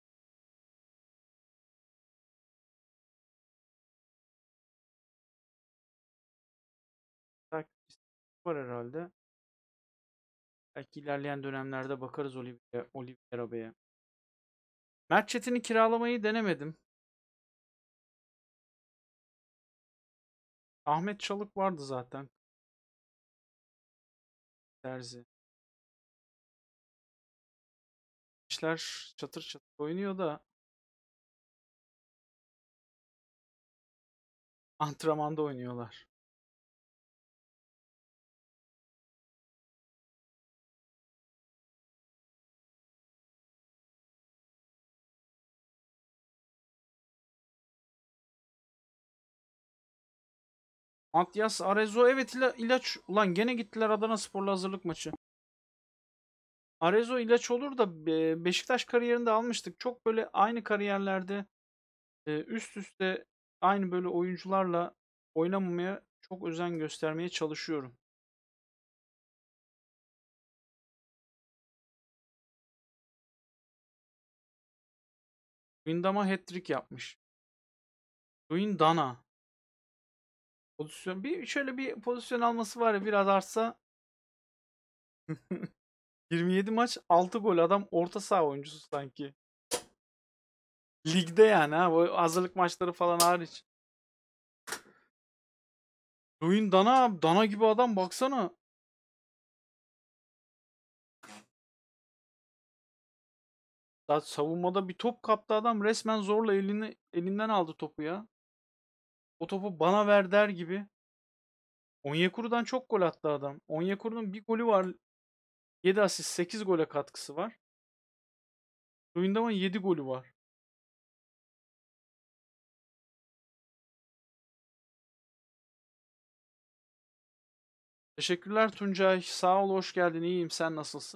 S1: Takipçisi var herhalde. Belki ilerleyen dönemlerde bakarız Oliveira, Oliveira Bey'e. Mert Çetin'i kiralamayı denemedim. Ahmet Çalık vardı zaten. Terzi. İşler çatır çatır oynuyor da antrenmanda oynuyorlar. Matias Arezzo evet ila, ilaç. Ulan gene gittiler Adanaspor'la hazırlık maçı. Arezzo ilaç olur da Be- Beşiktaş kariyerinde almıştık. Çok böyle aynı kariyerlerde e, üst üste aynı böyle oyuncularla oynamamaya çok özen göstermeye çalışıyorum. Windham'a hat-trick yapmış. Windana. Pozisyon bir şöyle bir pozisyon alması var ya biraz artsa yirmi yedi maç altı gol adam orta saha oyuncusu sanki. Ligde yani ha bu hazırlık maçları falan hariç. Duyun Dana Dana gibi adam baksana. Daha savunmada bir top kaptı adam resmen zorla elini elinden aldı topu ya. O topu bana ver der gibi. Onyekuru'dan çok gol attı adam. Onyekuru'nun bir golü var. yedi asist sekiz gole katkısı var. Duyundama'nın yedi golü var. Teşekkürler Tuncay. Sağ ol, hoş geldin. İyiyim. Sen nasılsın?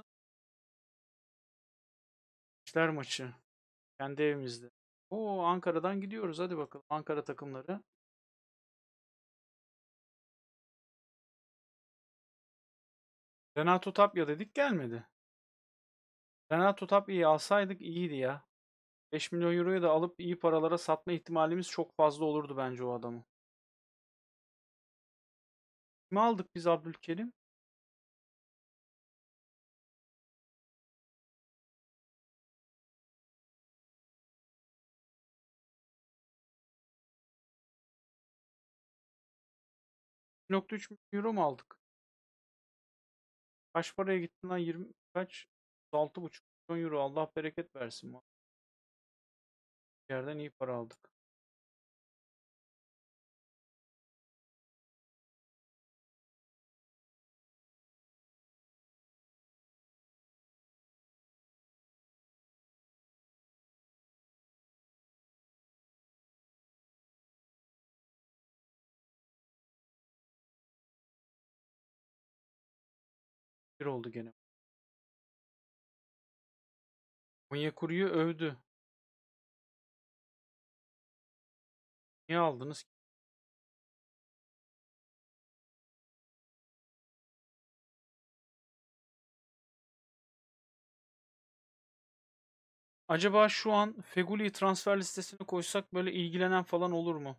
S1: İşler maçı. Kendi evimizde. Oo Ankara'dan gidiyoruz. Hadi bakalım. Ankara takımları. Renato Tapia dedik gelmedi. Renato Tapia'yı alsaydık iyiydi ya. beş milyon euroyu da alıp iyi paralara satma ihtimalimiz çok fazla olurdu bence o adamı. Kimi aldık biz Abdülkerim? bir nokta üç milyon euro mu aldık? Kaç paraya gitti lan? yirmi kaç? altı buçuk milyon euro. Allah bereket versin. Bir yerden iyi para aldık. Bir oldu gene. Onyekuru'yu övdü. Niye aldınız ki? Acaba şu an Feguli'yi transfer listesine koysak böyle ilgilenen falan olur mu?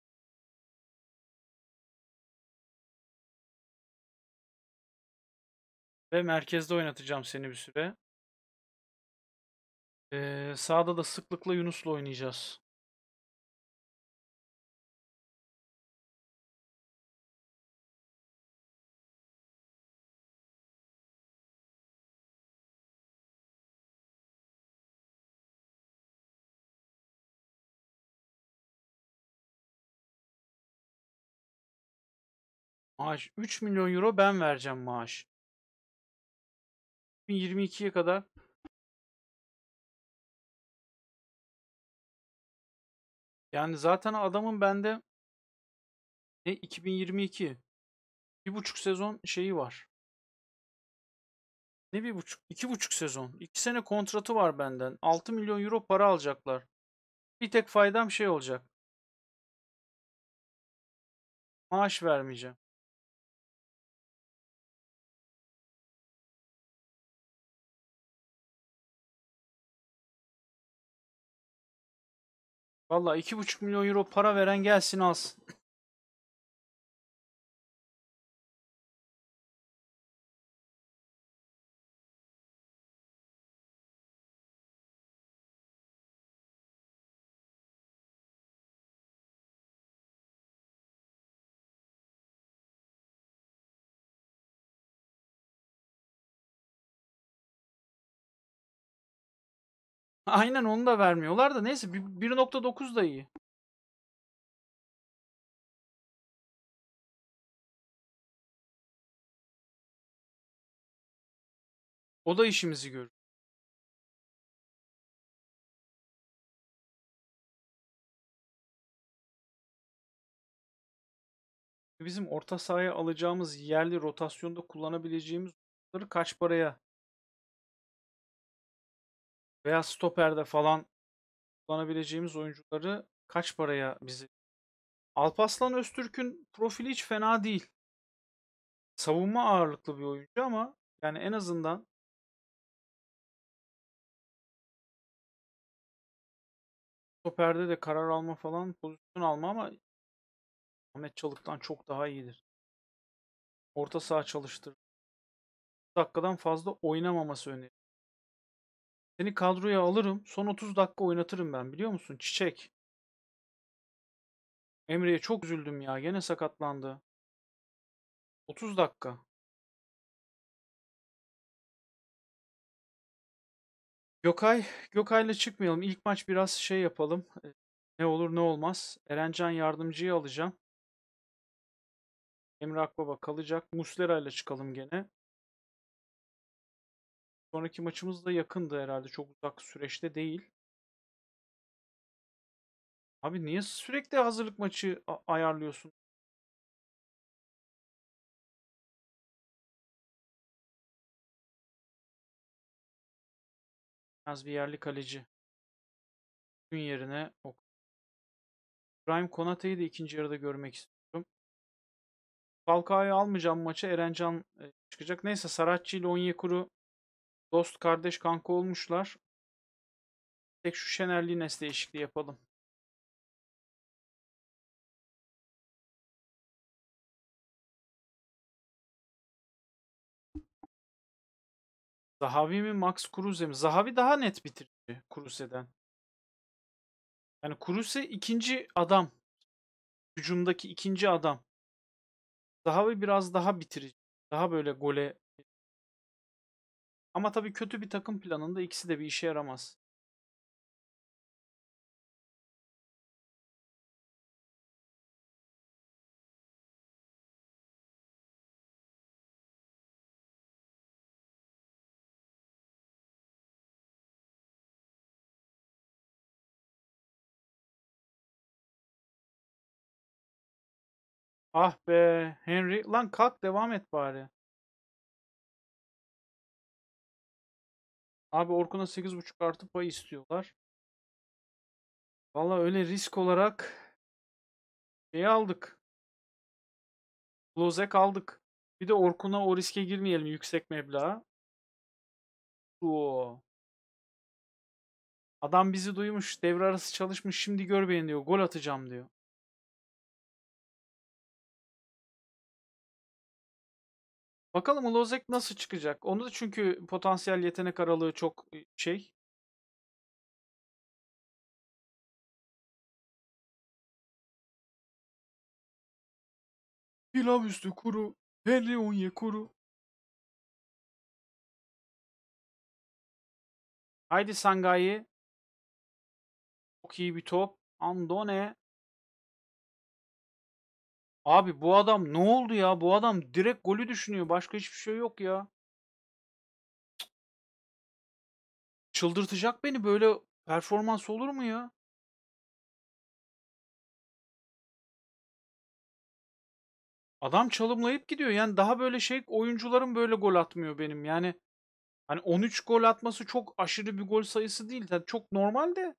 S1: Ve merkezde oynatacağım seni bir süre. Ee, sağda da sıklıkla Yunus'la oynayacağız. Maaş üç milyon euro ben vereceğim maaş. iki bin yirmi ikiye kadar Yani zaten adamın bende ne iki bin yirmi iki bir buçuk sezon şeyi var. Ne bir buçuk? İki buçuk sezon. İki sene kontratı var benden. Altı milyon euro para alacaklar. Bir tek faydam şey olacak. Maaş vermeyeceğim. Valla iki buçuk milyon euro para veren gelsin alsın. Aynen onu da vermiyorlar da neyse bir- 1.9 da iyi. O da işimizi görür. Bizim orta sahaya alacağımız yerli rotasyonda kullanabileceğimiz oyuncuları kaç paraya veya stoperde falan kullanabileceğimiz oyuncuları kaç paraya bizi. Alparslan Öztürk'ün profili hiç fena değil. Savunma ağırlıklı bir oyuncu ama yani en azından stoperde de karar alma falan pozisyon alma ama Ahmet Çalık'tan çok daha iyidir. Orta saha çalıştır. Dakikadan fazla oynamaması önemli. Seni kadroya alırım. Son otuz dakika oynatırım ben biliyor musun? Çiçek. Emre'ye çok üzüldüm ya. Gene sakatlandı. otuz dakika. Gökay, Gökay'la çıkmayalım. İlk maç biraz şey yapalım. E, Ne olur ne olmaz. Erencan yardımcıyı alacağım. Emre Akbaba kalacak. Muslera'yla çıkalım gene. Sonraki maçımız da yakındı herhalde. Çok uzak süreçte değil. Abi niye sürekli hazırlık maçı a- ayarlıyorsun? Az bir yerli kaleci. Gün yerine o Prime Konate'yi de ikinci yarıda görmek istiyorum. Falcao'yu almayacağım maça. Erencan e, çıkacak. Neyse Saratçı ile Onyekuru dost kardeş kanka olmuşlar. Tek şu Şener Lines değişikliği yapalım. Zahavi mi Max Kruse mi? Zahavi daha net bitirici Kruse'den. Yani Kruse ikinci adam. Hücumdaki ikinci adam. Zahavi biraz daha bitirici. Daha böyle gole. Ama tabii kötü bir takım planında ikisi de bir işe yaramaz. Ah be Henry. Lan kalk devam et bari. Abi Orkun'a sekiz buçuk artı pay istiyorlar. Valla öyle risk olarak şeyi aldık. Lozek aldık. Bir de Orkun'a o riske girmeyelim yüksek meblağa. Oo. Adam bizi duymuş. Devre arası çalışmış. Şimdi gör beni diyor. Gol atacağım diyor. Bakalım Lozek nasıl çıkacak? Onu da çünkü potansiyel yetenek aralığı çok e, şey. Pilav üstü kuru. Henry Onyekuru. Haydi Sangayi. Çok iyi bir top. Andone. Abi bu adam ne oldu ya? Bu adam direkt golü düşünüyor. Başka hiçbir şey yok ya. Çıldırtacak beni böyle performans olur mu ya? Adam çalımlayıp gidiyor. Yani daha böyle şey oyuncuların böyle gol atmıyor benim. Yani hani on üç gol atması çok aşırı bir gol sayısı değil. Yani çok normal de.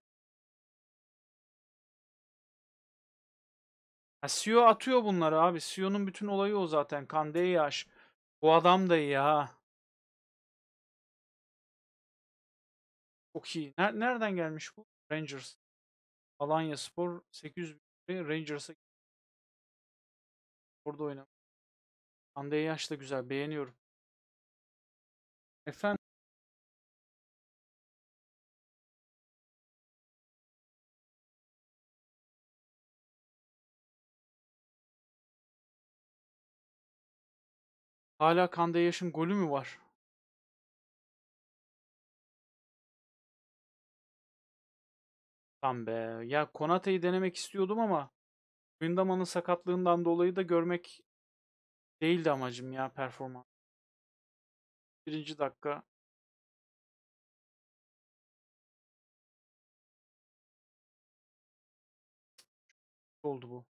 S1: Ha, Sio atıyor bunları abi. Sio'nun bütün olayı o zaten. Kande yaş. Bu adam da iyi ha. Çok iyi. Ner- nereden gelmiş bu? Rangers. Alanyaspor sekiz yüz bin Rangers'a orada oynamış. Kande yaş da güzel. Beğeniyorum. Efendim, hala Kande Yaş'ın golü mü var? Tam be. Ya Konate'yi denemek istiyordum ama Windham'ın sakatlığından dolayı da görmek değildi amacım ya performans. Birinci dakika oldu bu.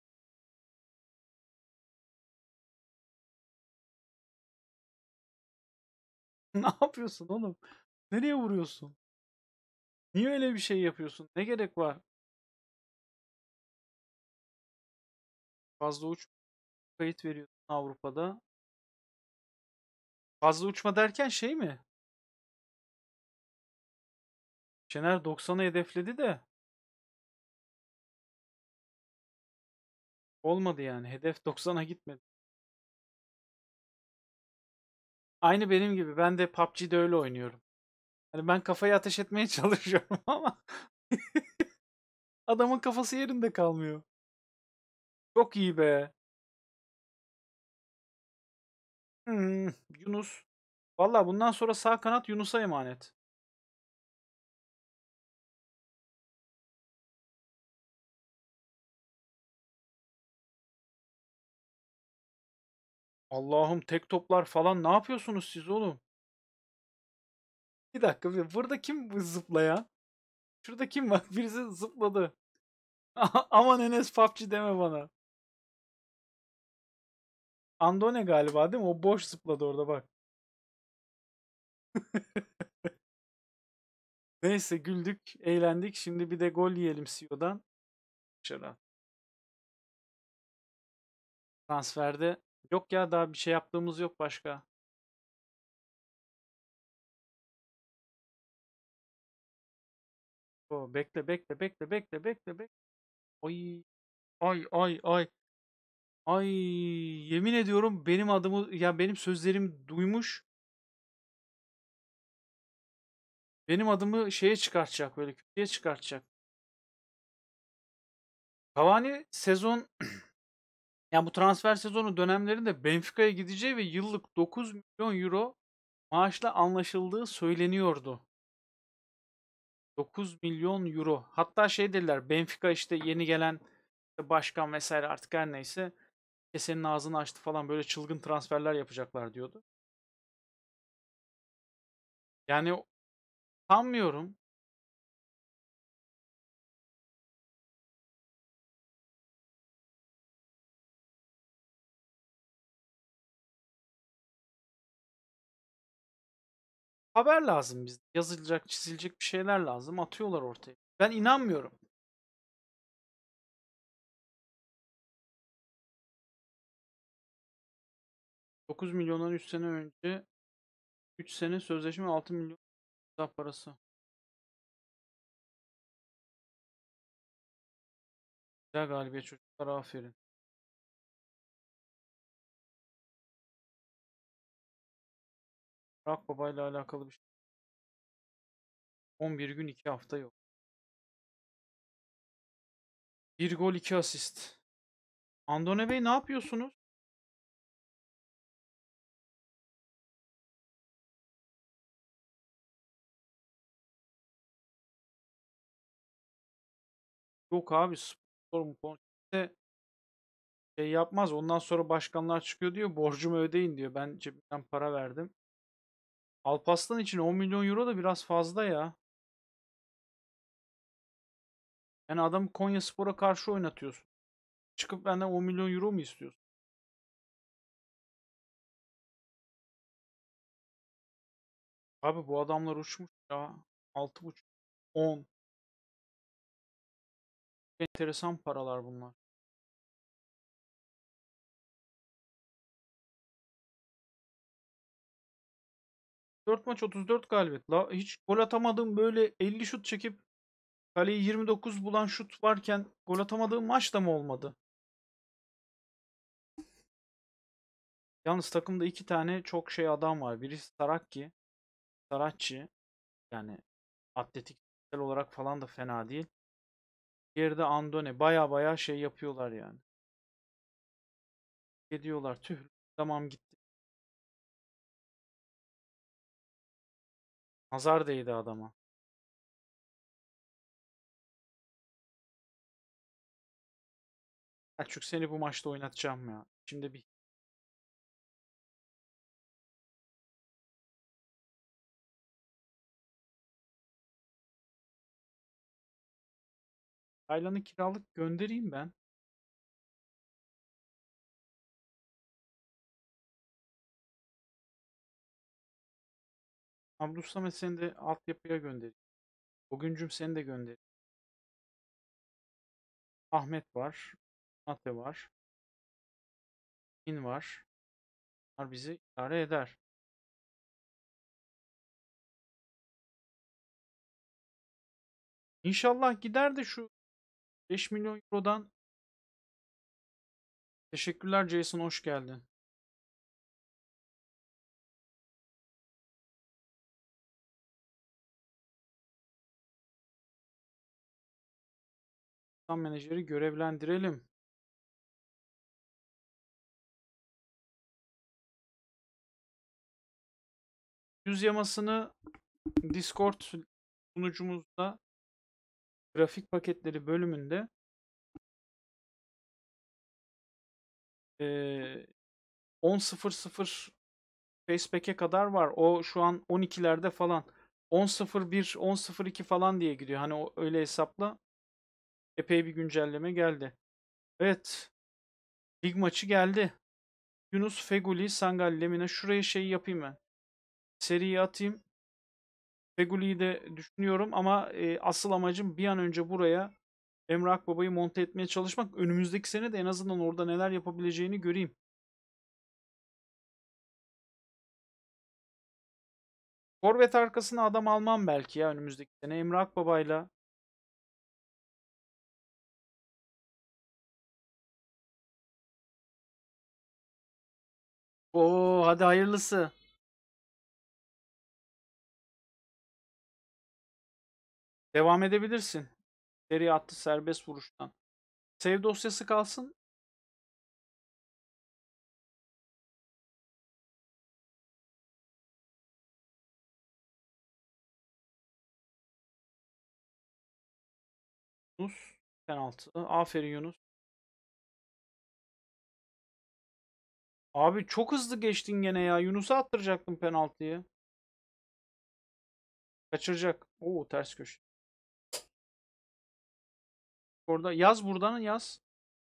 S1: Ne yapıyorsun oğlum? Nereye vuruyorsun? Niye öyle bir şey yapıyorsun? Ne gerek var? Fazla uç kayıt veriyorsun Avrupa'da. Fazla uçma derken şey mi? Şener doksanı hedefledi de olmadı yani. Hedef doksana gitmedi. Aynı benim gibi. Ben de P U B G'de öyle oynuyorum. Hani ben kafayı ateş etmeye çalışıyorum ama adamın kafası yerinde kalmıyor. Çok iyi be. Hmm, Yunus. Valla bundan sonra sağ kanat Yunus'a emanet. Allah'ım tek toplar falan ne yapıyorsunuz siz oğlum? Bir dakika bir burada kim bu zıplayan? Şurada kim var? Birisi zıpladı. Aman Enes P U B G deme bana. Andone galiba değil mi? O boş zıpladı orada bak. Neyse güldük, eğlendik. Şimdi bir de gol yiyelim C E O'dan. Dışarı. Transferde. Yok ya daha bir şey yaptığımız yok başka. O, bekle bekle bekle bekle bekle bekle. Ay ay ay ay. Ay yemin ediyorum benim adımı ya benim sözlerimi duymuş. Benim adımı şeye çıkartacak böyle kötüye çıkartacak. Cavani sezon yani bu transfer sezonu dönemlerinde Benfica'ya gideceği ve yıllık dokuz milyon euro maaşla anlaşıldığı söyleniyordu. dokuz milyon euro. Hatta şey dediler Benfica işte yeni gelen işte başkan vesaire artık her neyse kesenin ağzını açtı falan böyle çılgın transferler yapacaklar diyordu. Yani sanmıyorum. Haber lazım bizde. Yazılacak, çizilecek bir şeyler lazım. Atıyorlar ortaya. Ben inanmıyorum. dokuz milyondan üç sene önce üç sene sözleşme altı milyon daha parası. Güzel galibiyet çocuklar aferin. Burak Baba ile alakalı bir şey. on bir gün iki hafta yok. Bir gol iki asist. Andone Bey ne yapıyorsunuz? Yok abi spor mu konu- kimse şey yapmaz. Ondan sonra başkanlar çıkıyor diyor borcumu ödeyin diyor. Ben cebimden para verdim. Alpaslan için on milyon euro da biraz fazla ya. Yani adam Konyaspor'a karşı oynatıyorsun. Çıkıp benden on milyon euro mu istiyorsun? Abi bu adamlar uçmuş ya. altı buçuk, on. Enteresan paralar bunlar. dört maç otuz dört galibiyet. La hiç gol atamadığım böyle elli şut çekip kaleyi yirmi dokuz bulan şut varken gol atamadığım maç da mı olmadı? Yalnız takımda iki tane çok şey adam var. Birisi Saracchi, Saracchi. Yani atletik olarak falan da fena değil. Diğeri de Andone. Baya baya şey yapıyorlar yani. Ediyorlar. Tüh. Tamam gitti. Nazar değdi adama. Selçuk seni bu maçta oynatacağım ya. Şimdi bir Taylan'ı kiralık göndereyim ben. Abdülsamet seni de altyapıya göndereyim. Bugüncüm seni de göndereyim. Ahmet var. Mate var. İn var. Bunlar bizi idare eder. İnşallah gider de şu beş milyon eurodan. Teşekkürler Jason, hoş geldin. Tam menajeri görevlendirelim. Yüz yamasını Discord sunucumuzda grafik paketleri bölümünde eee on sıfır sıfır Facepack'e kadar var. O şu an on ikilerde falan. on sıfır bir, on sıfır iki falan diye gidiyor. Hani o öyle hesapla epey bir güncelleme geldi. Evet. Lig maçı geldi. Yunus, Feguli, Sangal, Lemina. Şuraya şey yapayım ben. Seriyi atayım. Feguli'yi de düşünüyorum ama e, asıl amacım bir an önce buraya Emre Akbaba'yı monte etmeye çalışmak. Önümüzdeki sene de en azından orada neler yapabileceğini göreyim. Forvet arkasına adam almam belki ya önümüzdeki sene. Emre Akbaba'yla. Oo hadi hayırlısı. Devam edebilirsin. Seri attı serbest vuruştan. Save dosyası kalsın. Yunus penaltı. Aferin Yunus. Abi çok hızlı geçtin gene ya. Yunus'a attıracaktım penaltıyı. Kaçıracak. Oo ters köşe. Orada yaz, buradan yaz.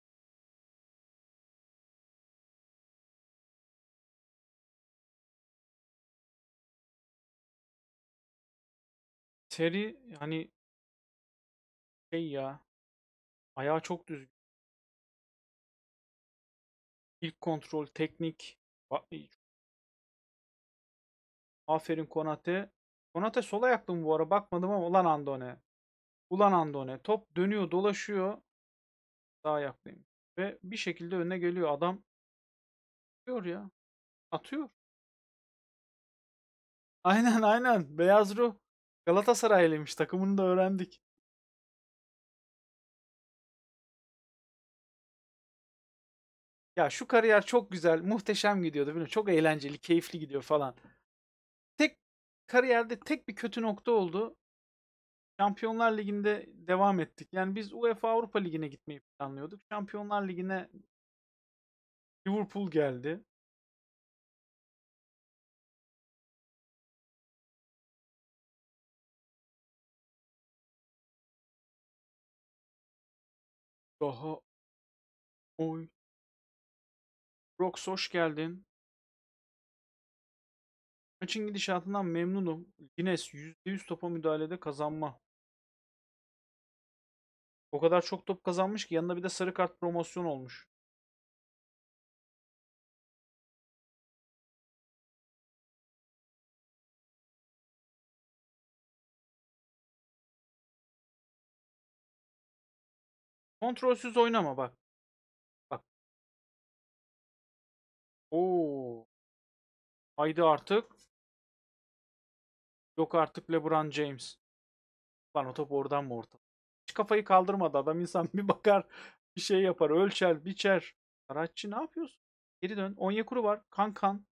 S1: Seri hani şey ya. Ayağı çok düzgün. İlk kontrol, teknik. Aferin Konate. Konate sol ayaklı mı bu ara? Bakmadım ama ulan Andone. Ulan Andone. Top dönüyor, dolaşıyor. Sağ ayaklıyım. Ve bir şekilde önüne geliyor. Adam atıyor ya. Atıyor. Aynen aynen. Beyaz ruh. Galatasaraylıymış. Takımını da öğrendik. Ya şu kariyer çok güzel, muhteşem gidiyordu. Bilmiyorum. Çok eğlenceli, keyifli gidiyor falan. Tek kariyerde tek bir kötü nokta oldu. Şampiyonlar Ligi'nde devam ettik. Yani biz UEFA Avrupa Ligi'ne gitmeyi planlıyorduk. Şampiyonlar Ligi'ne Liverpool geldi. Daha oy. Rox hoş geldin. Maçın gidişatından memnunum. Guinness yüzde yüz topa müdahalede kazanma. O kadar çok top kazanmış ki yanında bir de sarı kart promosyon olmuş. Kontrolsüz oynama bak. Bak. Oo. Haydi artık. Yok artık LeBron James. Lan o top oradan mı orta? Hiç kafayı kaldırmadı adam, insan bir bakar, bir şey yapar, ölçer, biçer. Saratçı ne yapıyorsun? Geri dön. Onyekuru var. Kan kan.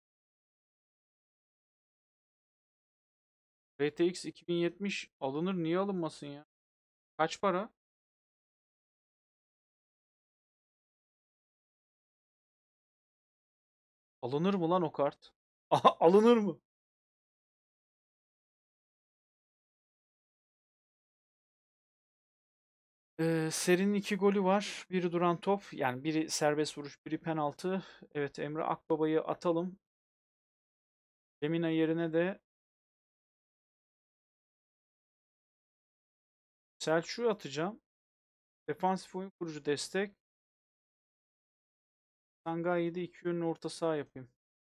S1: R T X iki bin yetmiş alınır, niye alınmasın ya? Kaç para? Alınır mı lan o kart? Aha, alınır mı? Ee, serinin iki golü var. Biri duran top. Yani biri serbest vuruş, biri penaltı. Evet, Emre Akbaba'yı atalım. Lemina yerine de Selçuk'u atacağım. Defansif oyun kurucu destek. Sangaye'yi de iki yönlü orta saha yapayım.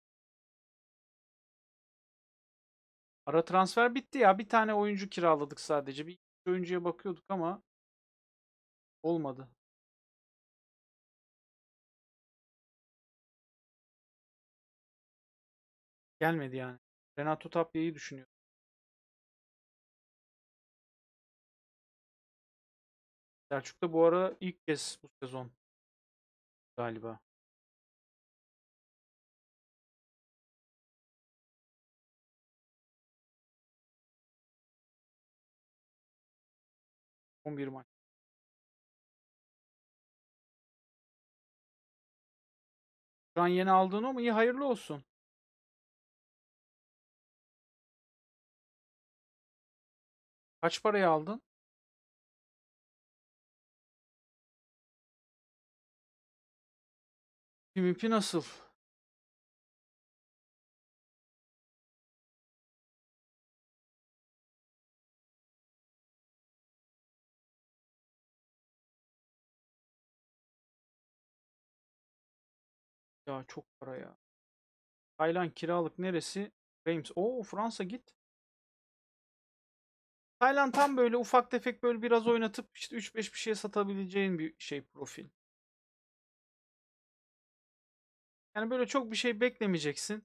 S1: Ara transfer bitti ya. Bir tane oyuncu kiraladık sadece. Bir iki oyuncuya bakıyorduk ama olmadı. Gelmedi yani. Renato Tapier'i düşünüyor. Selçuk da bu ara ilk kez bu sezon galiba. on bir maç. Şu an yeni aldığın o mu? İyi, hayırlı olsun. Kaç paraya aldın? M V P nasıl? Ya çok para ya. Tayland kiralık neresi? Reims. Oo, Fransa git. Tayland tam böyle ufak tefek böyle biraz oynatıp işte üç beş bir şeye satabileceğin bir şey, profil. Yani böyle çok bir şey beklemeyeceksin.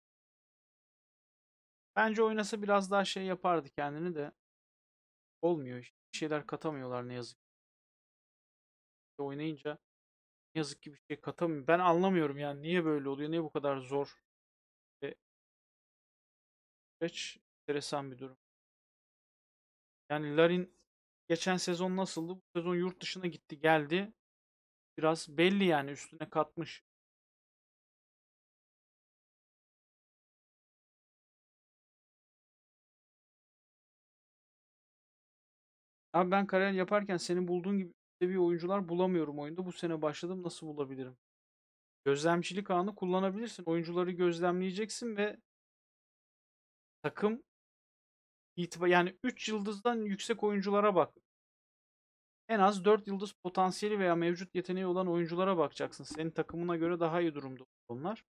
S1: Bence oynasa biraz daha şey yapardı kendini de. Olmuyor işte. Bir şeyler katamıyorlar ne yazık ki. Oynayınca ne yazık ki bir şey katamıyor. Ben anlamıyorum yani niye böyle oluyor? Niye bu kadar zor ve süreç? Enteresan bir durum. Yani Larin geçen sezon nasıldı? Bu sezon yurt dışına gitti geldi. Biraz belli yani, üstüne katmış. Abi ben kariyer yaparken senin bulduğun gibi seviye oyuncular bulamıyorum oyunda. Bu sene başladım, nasıl bulabilirim? Gözlemcilik anı kullanabilirsin. Oyuncuları gözlemleyeceksin ve takım itibar, yani üç yıldızdan yüksek oyunculara bak. En az dört yıldız potansiyeli veya mevcut yeteneği olan oyunculara bakacaksın. Senin takımına göre daha iyi durumda onlar.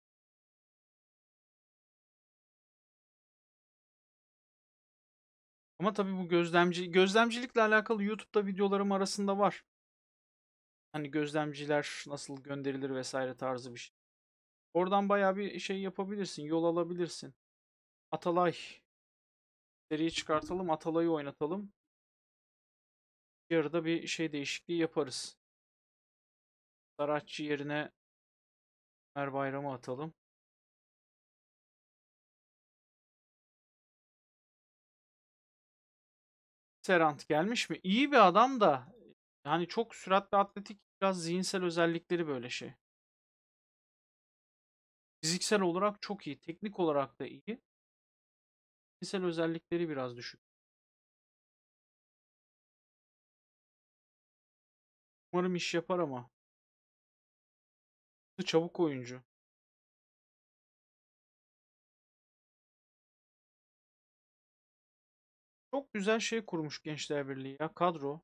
S1: Ama tabii bu gözlemci gözlemcilikle alakalı YouTube'da videolarım arasında var. Hani gözlemciler nasıl gönderilir vesaire tarzı bir şey. Oradan bayağı bir şey yapabilirsin, yol alabilirsin. Atalay seriyi çıkartalım, Atalay'ı oynatalım. Yarıda bir şey değişikliği yaparız. Saratçı yerine Ömer Bayram'ı atalım. Serant gelmiş mi? İyi bir adam da yani çok süratli, atletik, biraz zihinsel özellikleri böyle şey. Fiziksel olarak çok iyi, teknik olarak da iyi. Zihinsel özellikleri biraz düşük. Umarım iş yapar ama. Çabuk oyuncu. Çok güzel şey kurmuş Gençler Birliği ya kadro.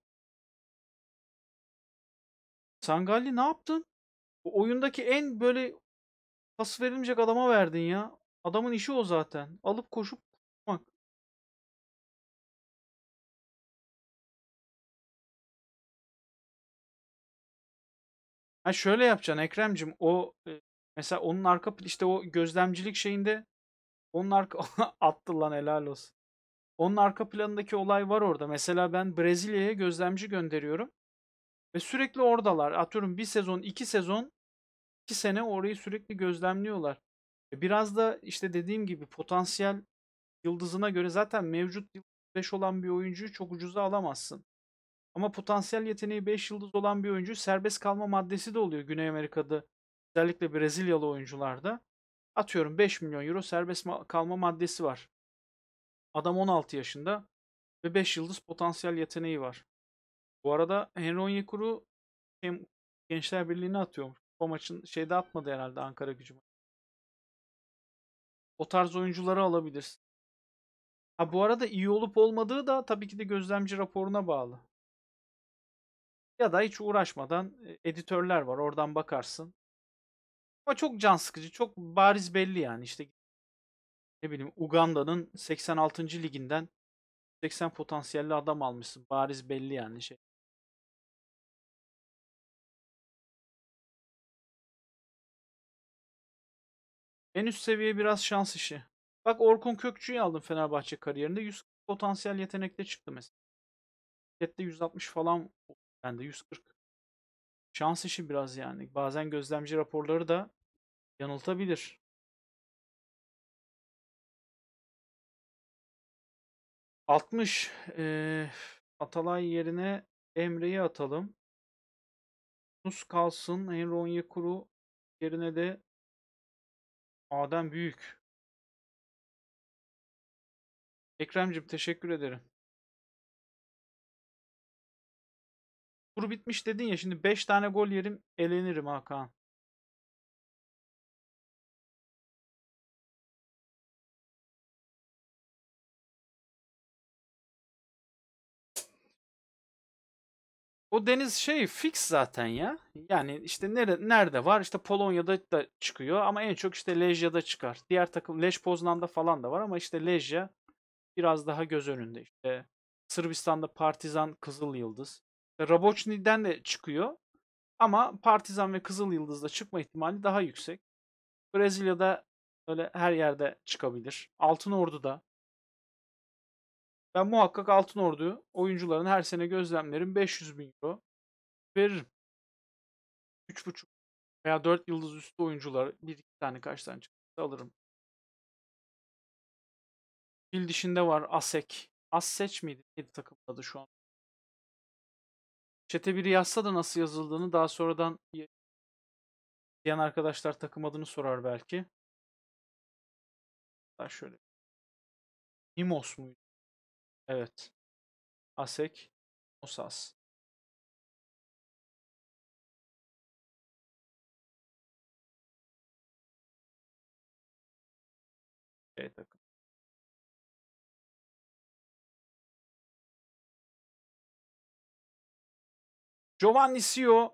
S1: Sangalli ne yaptın? O oyundaki en böyle pas verilmeyecek adama verdin ya. Adamın işi o zaten. Alıp koşup tutmak. Ha şöyle yapacaksın Ekrem'cim. O e, mesela onun arka işte o gözlemcilik şeyinde onun arka attı lan helal olsun. Onun arka planındaki olay var orada. Mesela ben Brezilya'ya gözlemci gönderiyorum ve sürekli oradalar. Atıyorum bir sezon, iki sezon, iki sene orayı sürekli gözlemliyorlar. E, Biraz da işte dediğim gibi potansiyel yıldızına göre zaten mevcut beş olan bir oyuncuyu çok ucuza alamazsın. Ama potansiyel yeteneği beş yıldız olan bir oyuncu serbest kalma maddesi de oluyor Güney Amerika'da. Özellikle Brezilyalı oyuncularda. Atıyorum beş milyon euro serbest kalma maddesi var. Adam on altı yaşında ve beş yıldız potansiyel yeteneği var. Bu arada Henry Onyekuru hem Gençler Birliği'ne atıyormuş. O maçın şeyde atmadı herhalde Ankara Gücü. O tarz oyuncuları alabilirsin. Ha bu arada iyi olup olmadığı da tabii ki de gözlemci raporuna bağlı. Ya da hiç uğraşmadan e, editörler var. Oradan bakarsın. Ama çok can sıkıcı, çok bariz belli yani. İşte ne bileyim Uganda'nın seksen altıncı liginden seksen potansiyelli adam almışsın. Bariz belli yani şey. En üst seviye biraz şans işi. Bak Orkun Kökçü'yü aldım Fenerbahçe kariyerinde. yüz kırk potansiyel yetenekte çıktı mesela. Etikette yüz altmış falan bende yüz kırk. Şans işi biraz yani. Bazen gözlemci raporları da yanıltabilir. altmış. Ee, Atalay yerine Emre'yi atalım. Yunus kalsın. Henry Onyekuru yerine de Adem Büyük. Ekrem'cim teşekkür ederim. Tur bitmiş dedin ya şimdi beş tane gol yerim elenirim Hakan. O deniz şey fix zaten ya. Yani işte nere, nerede var? İşte Polonya'da da çıkıyor ama en çok işte Lejya'da çıkar. Diğer takım Lech Poznan'da falan da var ama işte Lejya biraz daha göz önünde. İşte Sırbistan'da Partizan, Kızıl Yıldız. İşte Rabochni'den de çıkıyor ama Partizan ve Kızıl Yıldız'da çıkma ihtimali daha yüksek. Brezilya'da öyle her yerde çıkabilir. Altınordu'da. Ben muhakkak Altınordu oyuncuların her sene gözlemlerim beş yüz bin euro veririm. üç buçuk veya dört yıldız üstü oyuncular bir iki tane kaç tane çıkarsa alırım. Fil dişinde var Asek. Asseç miydi? Neydi takım adı şu an? Çete biri yazsa da nasıl yazıldığını daha sonradan diyen arkadaşlar takım adını sorar belki. Daha şöyle. Mimos muydu? Evet. Asek. Osas. Şey takım. Giovanni Sio.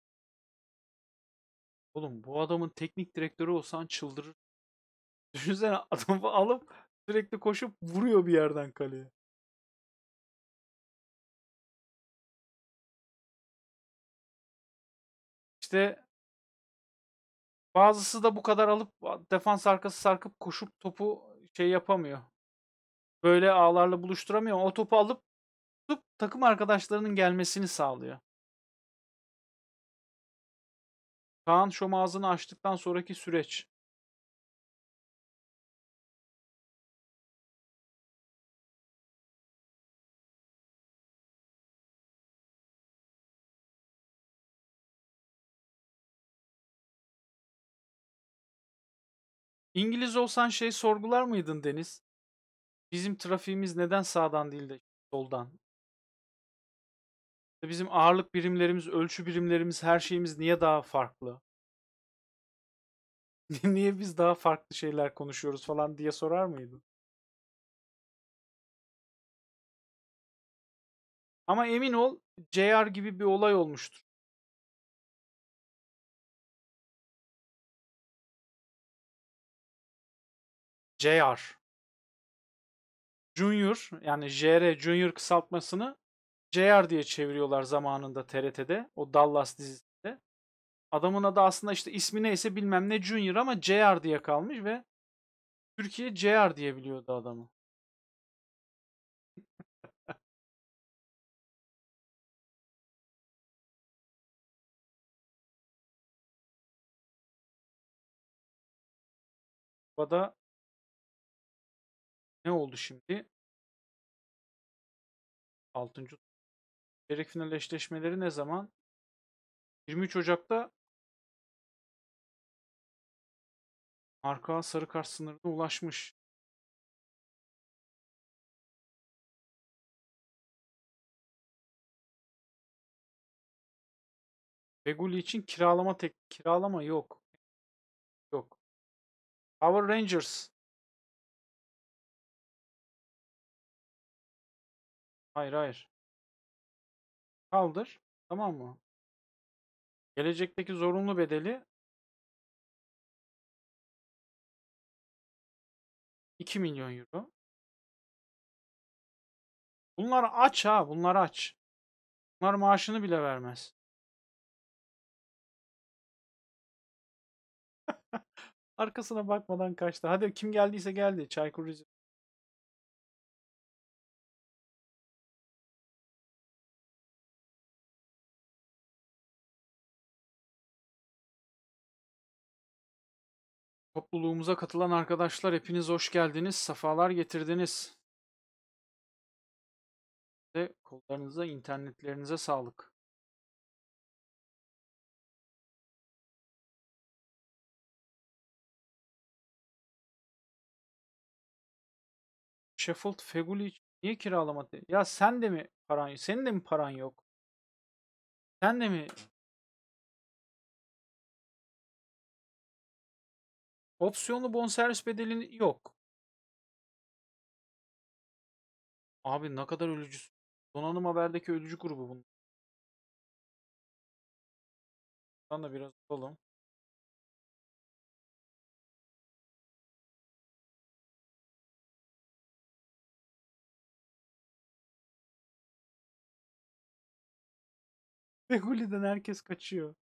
S1: Oğlum bu adamın teknik direktörü olsan çıldırır. Düşünsene adamı alıp sürekli koşup vuruyor bir yerden kaleye. İşte bazısı da bu kadar alıp defans arkası sarkıp koşup topu şey yapamıyor. Böyle ağlarla buluşturamıyor. O topu alıp tutup takım arkadaşlarının gelmesini sağlıyor. Kaan şom ağzını açtıktan sonraki süreç. İngiliz olsan şey sorgular mıydın Deniz? Bizim trafiğimiz neden sağdan değil de soldan? Bizim ağırlık birimlerimiz, ölçü birimlerimiz, her şeyimiz niye daha farklı? Niye biz daha farklı şeyler konuşuyoruz falan diye sorar mıydın? Ama emin ol J R gibi bir olay olmuştur. J R. Junior yani J R Junior kısaltmasını J R diye çeviriyorlar zamanında T R T'de. O Dallas dizisinde. Adamın adı aslında işte ismi neyse bilmem ne Junior ama J R diye kalmış ve Türkiye J R diye biliyordu adamı. Bu da ne oldu şimdi? altıncı çeyrek final eşleşmeleri ne zaman? yirmi üç Ocak'ta Marka sarı kart sınırına ulaşmış. Feguli için kiralama tek kiralama yok. Yok. Power Rangers. Hayır hayır. Kaldır. Tamam mı? Gelecekteki zorunlu bedeli iki milyon euro. Bunlar aç ha. Bunlar aç. Bunlar maaşını bile vermez. Arkasına bakmadan kaçtı. Hadi kim geldiyse geldi. Çaykur Rize. Topluluğumuza katılan arkadaşlar hepiniz hoş geldiniz. Safalar getirdiniz. Ve kollarınıza, internetlerinize sağlık. Sheffield Feguli niye kiralamadı? Ya sen de mi paran yok? Senin de mi paran yok? Sen de mi? Opsiyonlu bonservis bedelin yok. Abi ne kadar ölücüsün. Donanım Haber'deki ölücü grubu bunlar. Bundan da biraz alalım. Feguli'den herkes kaçıyor.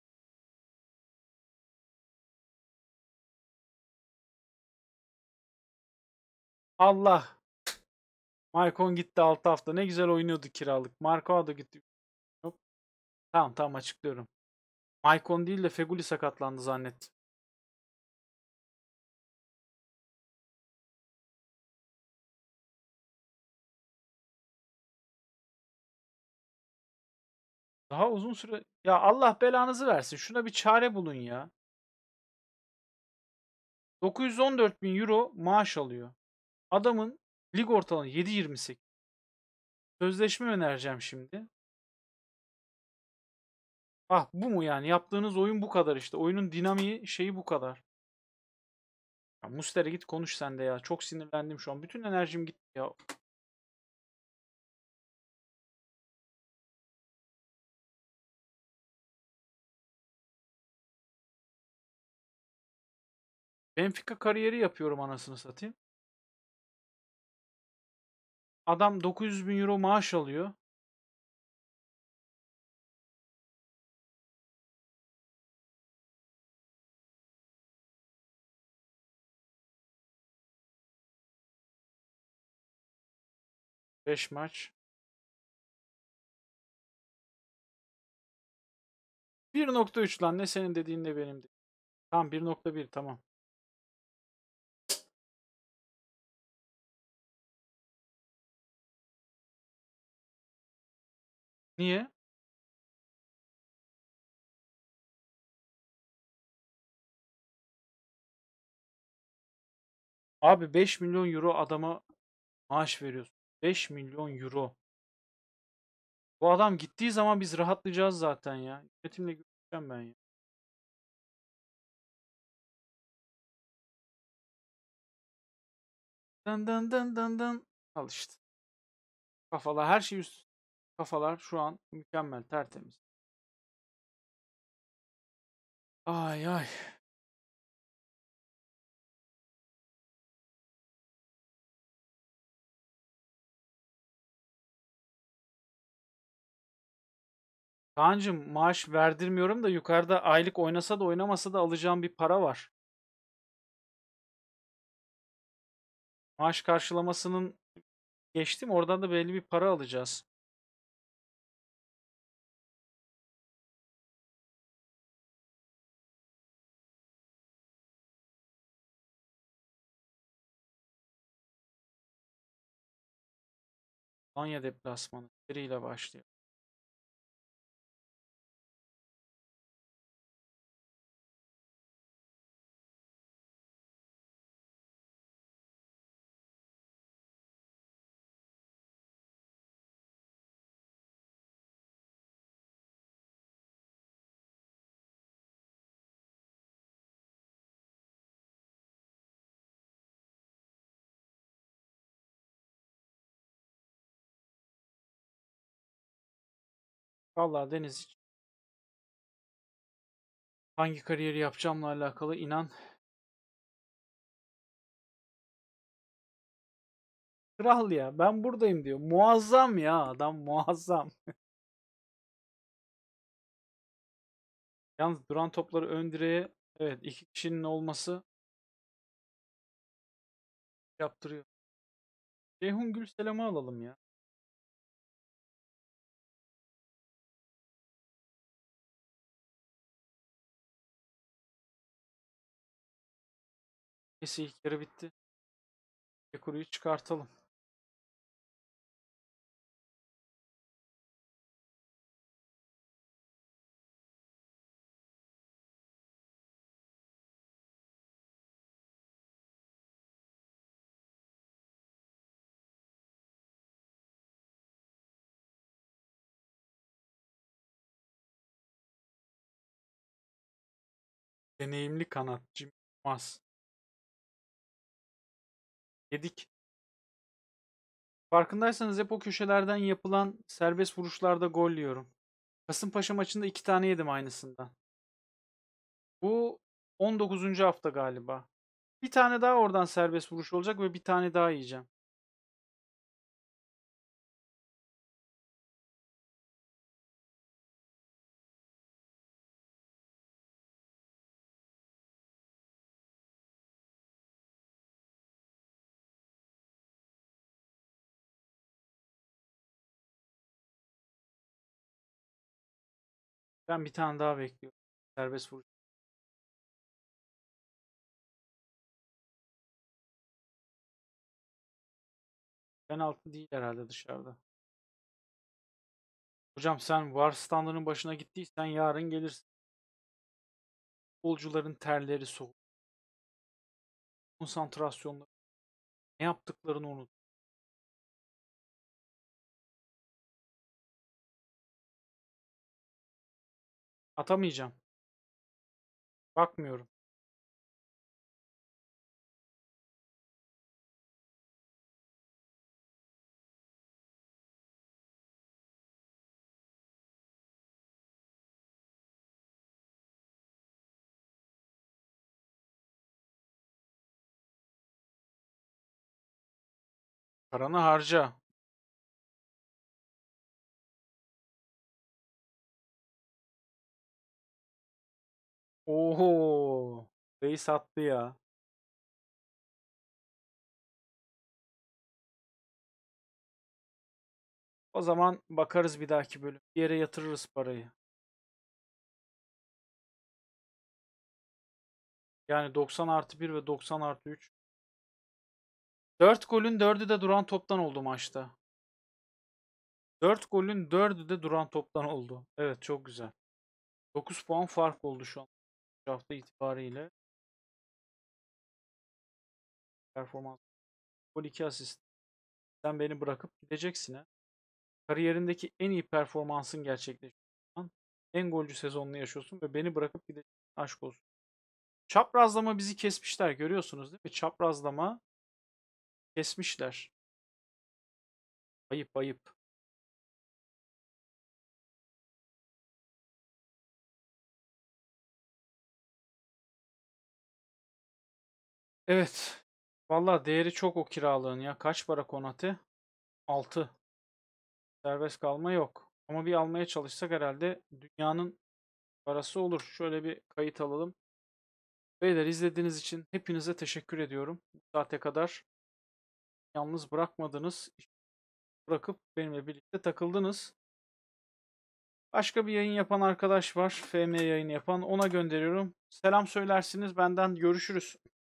S1: Allah. Maicon gitti altı hafta. Ne güzel oynuyordu kiralık. Marco da gitti. Yok. Tamam tamam açıklıyorum. Maicon değil de Feguli sakatlandı zannettim. Daha uzun süre... Ya Allah belanızı versin. Şuna bir çare bulun ya. dokuz yüz on dört bin euro maaş alıyor. Adamın lig ortalaması yedi virgül yirmi sekiz. Sözleşme önereceğim şimdi. Ah bu mu yani? Yaptığınız oyun bu kadar işte. Oyunun dinamiği şeyi bu kadar. Ya Muslera git konuş sen de ya. Çok sinirlendim şu an. Bütün enerjim gitti ya. Benfica kariyeri yapıyorum anasını satayım. Adam dokuz yüz bin euro maaş alıyor. beş maç. bir nokta üç lan ne senin dediğin ne benim dediğim. Tamam bir nokta bir tamam. Niye? Abi beş milyon euro adama maaş veriyorsun. beş milyon euro. Bu adam gittiği zaman biz rahatlayacağız zaten ya. Yönetimle görüşeceğim ben ya. Dın dın dın dın dın. Al işte. Kafalar her şey üst. Kafalar şu an mükemmel, tertemiz. Ay ay. Kaan'cığım maaş verdirmiyorum da yukarıda aylık oynasa da oynamasa da alacağım bir para var. Maaş karşılamasının geçtim, oradan da belli bir para alacağız. Alanya deplasmanı seriyle başlıyor. Vallahi Deniz, hiç hangi kariyeri yapacağımla alakalı inan kral ya, ben buradayım diyor. Muazzam ya, adam muazzam. Yalnız duran topları ön direğe, evet, iki kişinin olması yaptırıyor. Ceyhun Gülselam'ı alalım ya. Neyse, ilk yarı bitti. Ekuru'yu çıkartalım. Deneyimli kanatçı Mas. Yedik. Farkındaysanız hep o köşelerden yapılan serbest vuruşlarda gol yiyorum. Kasımpaşa maçında iki tane yedim aynısından. Bu on dokuzuncu hafta galiba. Bir tane daha oradan serbest vuruş olacak ve bir tane daha yiyeceğim. Ben bir tane daha bekliyorum. Serbest vuruş. Penaltı değil herhalde dışarıda. Hocam sen VAR standının başına gittiysen yarın gelirsin. Futbolcuların terleri soğuk. Konsantrasyonları. Ne yaptıklarını unut. Atamayacağım. Bakmıyorum. Paranı harca. Oho. Reis sattı ya. O zaman bakarız bir dahaki bölüm. Bir yere yatırırız parayı. Yani doksan artı bir ve doksan artı üç. dört golün dördü de duran toptan oldu maçta. dört golün dördü de duran toptan oldu. Evet, çok güzel. dokuz puan fark oldu şu an. Bu hafta itibariyle. Performans. Gol, iki asist. Sen beni bırakıp gideceksin ha. Kariyerindeki en iyi performansın gerçekleşiyor. En golcü sezonunu yaşıyorsun ve beni bırakıp gideceksin. Aşk olsun. Çaprazlama bizi kesmişler, görüyorsunuz değil mi? Çaprazlama kesmişler. Ayıp ayıp. Evet. Valla değeri çok o kiralığın ya. Kaç para Konate? altı. Serbest kalma yok. Ama bir almaya çalışsak herhalde dünyanın parası olur. Şöyle bir kayıt alalım. Beyler izlediğiniz için hepinize teşekkür ediyorum. Bu saate kadar yalnız bırakmadınız. Bırakıp benimle birlikte takıldınız. Başka bir yayın yapan arkadaş var. F M yayını yapan. Ona gönderiyorum. Selam söylersiniz. Benden görüşürüz.